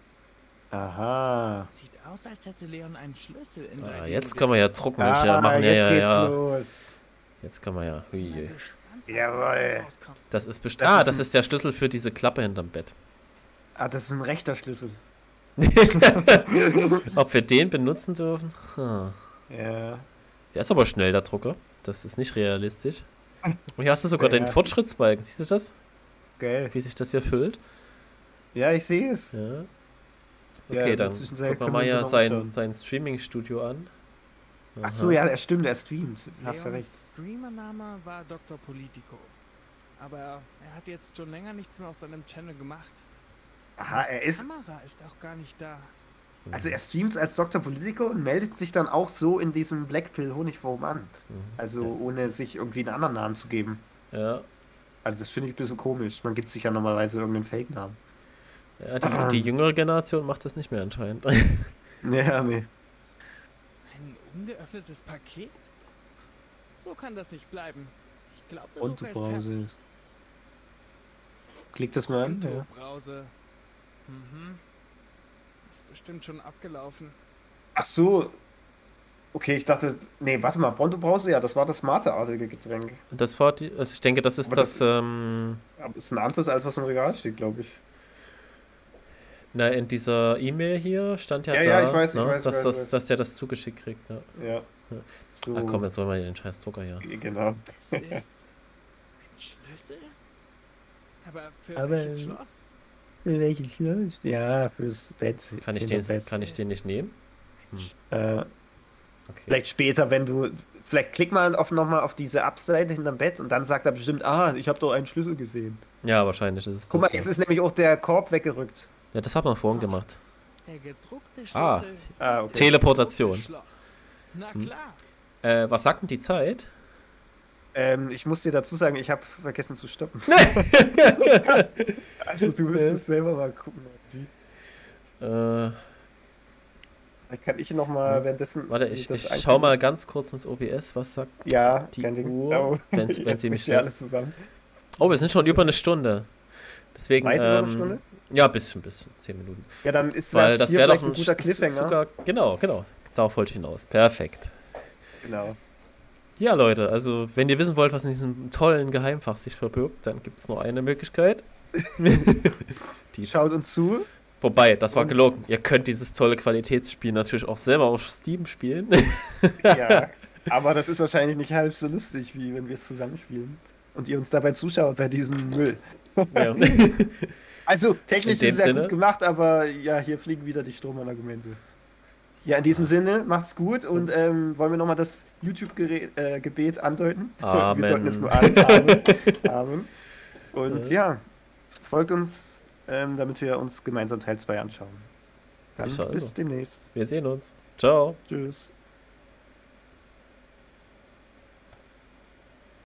Aha. sieht aus, als hätte Leon einen Schlüssel in ah. 3D. Jetzt können wir ja drucken. Mensch, ja, machen. Ja, jetzt ja, geht's ja. los. Jetzt können wir ja. Bin Hui. gespannt, was Jawohl. dabei rauskommt. Das ist Das bestimmt. Ah, ist das ein- ist der Schlüssel für diese Klappe hinterm Bett. Ah, das ist ein rechter Schlüssel. Ob wir den benutzen dürfen? Hm. Ja. Der ist aber schnell, der Drucker. Das ist nicht realistisch. Und hier hast du sogar Ja. den Fortschrittsbalken. Siehst du das? Geil. Wie sich das hier füllt? Ja, ich sehe es. Ja. Ja, Okay, in der dann Zwischenzeit gucken wir können mal wir uns ja noch sein anschauen. Streaming-Studio an. Ach so, ja, er stimmt, er streamt. Hast du recht. Leons Streamername war Dr. Politico. Aber er hat jetzt schon länger nichts mehr auf seinem Channel gemacht. Aha, er ist. Kamera ist auch gar nicht da. Also er streamt als Dr. Politico und meldet sich dann auch so in diesem Blackpill Honigforum an. Also ohne sich irgendwie einen anderen Namen zu geben. Ja, Also das finde ich ein bisschen komisch. Man gibt sich ja normalerweise irgendeinen Fake-Namen. ja die jüngere Generation macht das nicht mehr anscheinend. Ja, nee. Ein ungeöffnetes Paket? So kann das nicht bleiben. Ich glaube, der Und du Drucker ist fertig. Brause. Klick das mal an. Konto, Ja. Brause. Mhm. Ist bestimmt schon abgelaufen. Ach so. Okay, ich dachte, nee, warte mal, Bronto Brause, ja, das war das mate-artige Getränk. Und das war die, also ich denke, das ist Aber das, Aber ist ein anderes, als was im Regal steht, glaube ich. na, in dieser E-Mail hier stand ja, Ja, da, ja, ich weiß, ne, ich weiß, dass, ich weiß. dass der das zugeschickt kriegt. Ne? Ja. So, Ach komm, jetzt wollen wir den scheiß Drucker hier. genau. Es ist ein Schlüssel? Aber für Aber- welches Schloss? Für welches Schloss? Ja, fürs Bett. Kann ich den nicht nehmen? Okay. Vielleicht später, wenn du. Vielleicht klick mal nochmal auf diese Up-Seite hinterm Bett und dann sagt er bestimmt, ich habe doch einen Schlüssel gesehen. Ja, wahrscheinlich ist es Guck mal, das, jetzt ja. ist nämlich auch der Korb weggerückt. Ja, das hat man vorhin gemacht. Der gedruckte Schlüssel. Ah. Ah, okay. Teleportation. Schloss. Na Hm. klar. Was sagt denn die Zeit? Ich muss dir dazu sagen, ich habe vergessen zu stoppen. Also du müsstest selber mal gucken. Vielleicht kann ich nochmal währenddessen. Warte, ich das schau mal ganz kurz ins OBS, was sagt Ja, die kein Ding. Uhr, wenn sie mich ja lässt. alles zusammen. Oh, wir sind schon über eine Stunde. Deswegen, Weit über eine Stunde? ja, bisschen, 10 Minuten. Ja, dann ist Weil das das hier wäre vielleicht doch ein guter Cliffhanger. sogar, genau, darauf wollte ich hinaus. Perfekt. Genau. Ja, Leute, also wenn ihr wissen wollt, was in diesem tollen Geheimfach sich verbirgt, dann gibt es nur eine Möglichkeit. Die ist- Schaut uns zu. Wobei, das war Und- gelogen. Ihr könnt dieses tolle Qualitätsspiel natürlich auch selber auf Steam spielen. Ja, aber das ist wahrscheinlich nicht halb so lustig, wie wenn wir es zusammenspielen. Und ihr uns dabei zuschaut bei diesem Müll. Ja. Also, technisch In dem ist es ja Sinne? gut gemacht, aber ja, hier fliegen wieder die Strohmann-Argumente. Ja, in diesem Sinne, macht's gut und wollen wir nochmal das YouTube-Gebet andeuten? Amen. Wir deuten es nur an. Amen. Amen. Und ja, folgt uns, damit wir uns gemeinsam Teil 2 anschauen. Dann Ich schaue bis also. demnächst. Wir sehen uns. Ciao. Tschüss.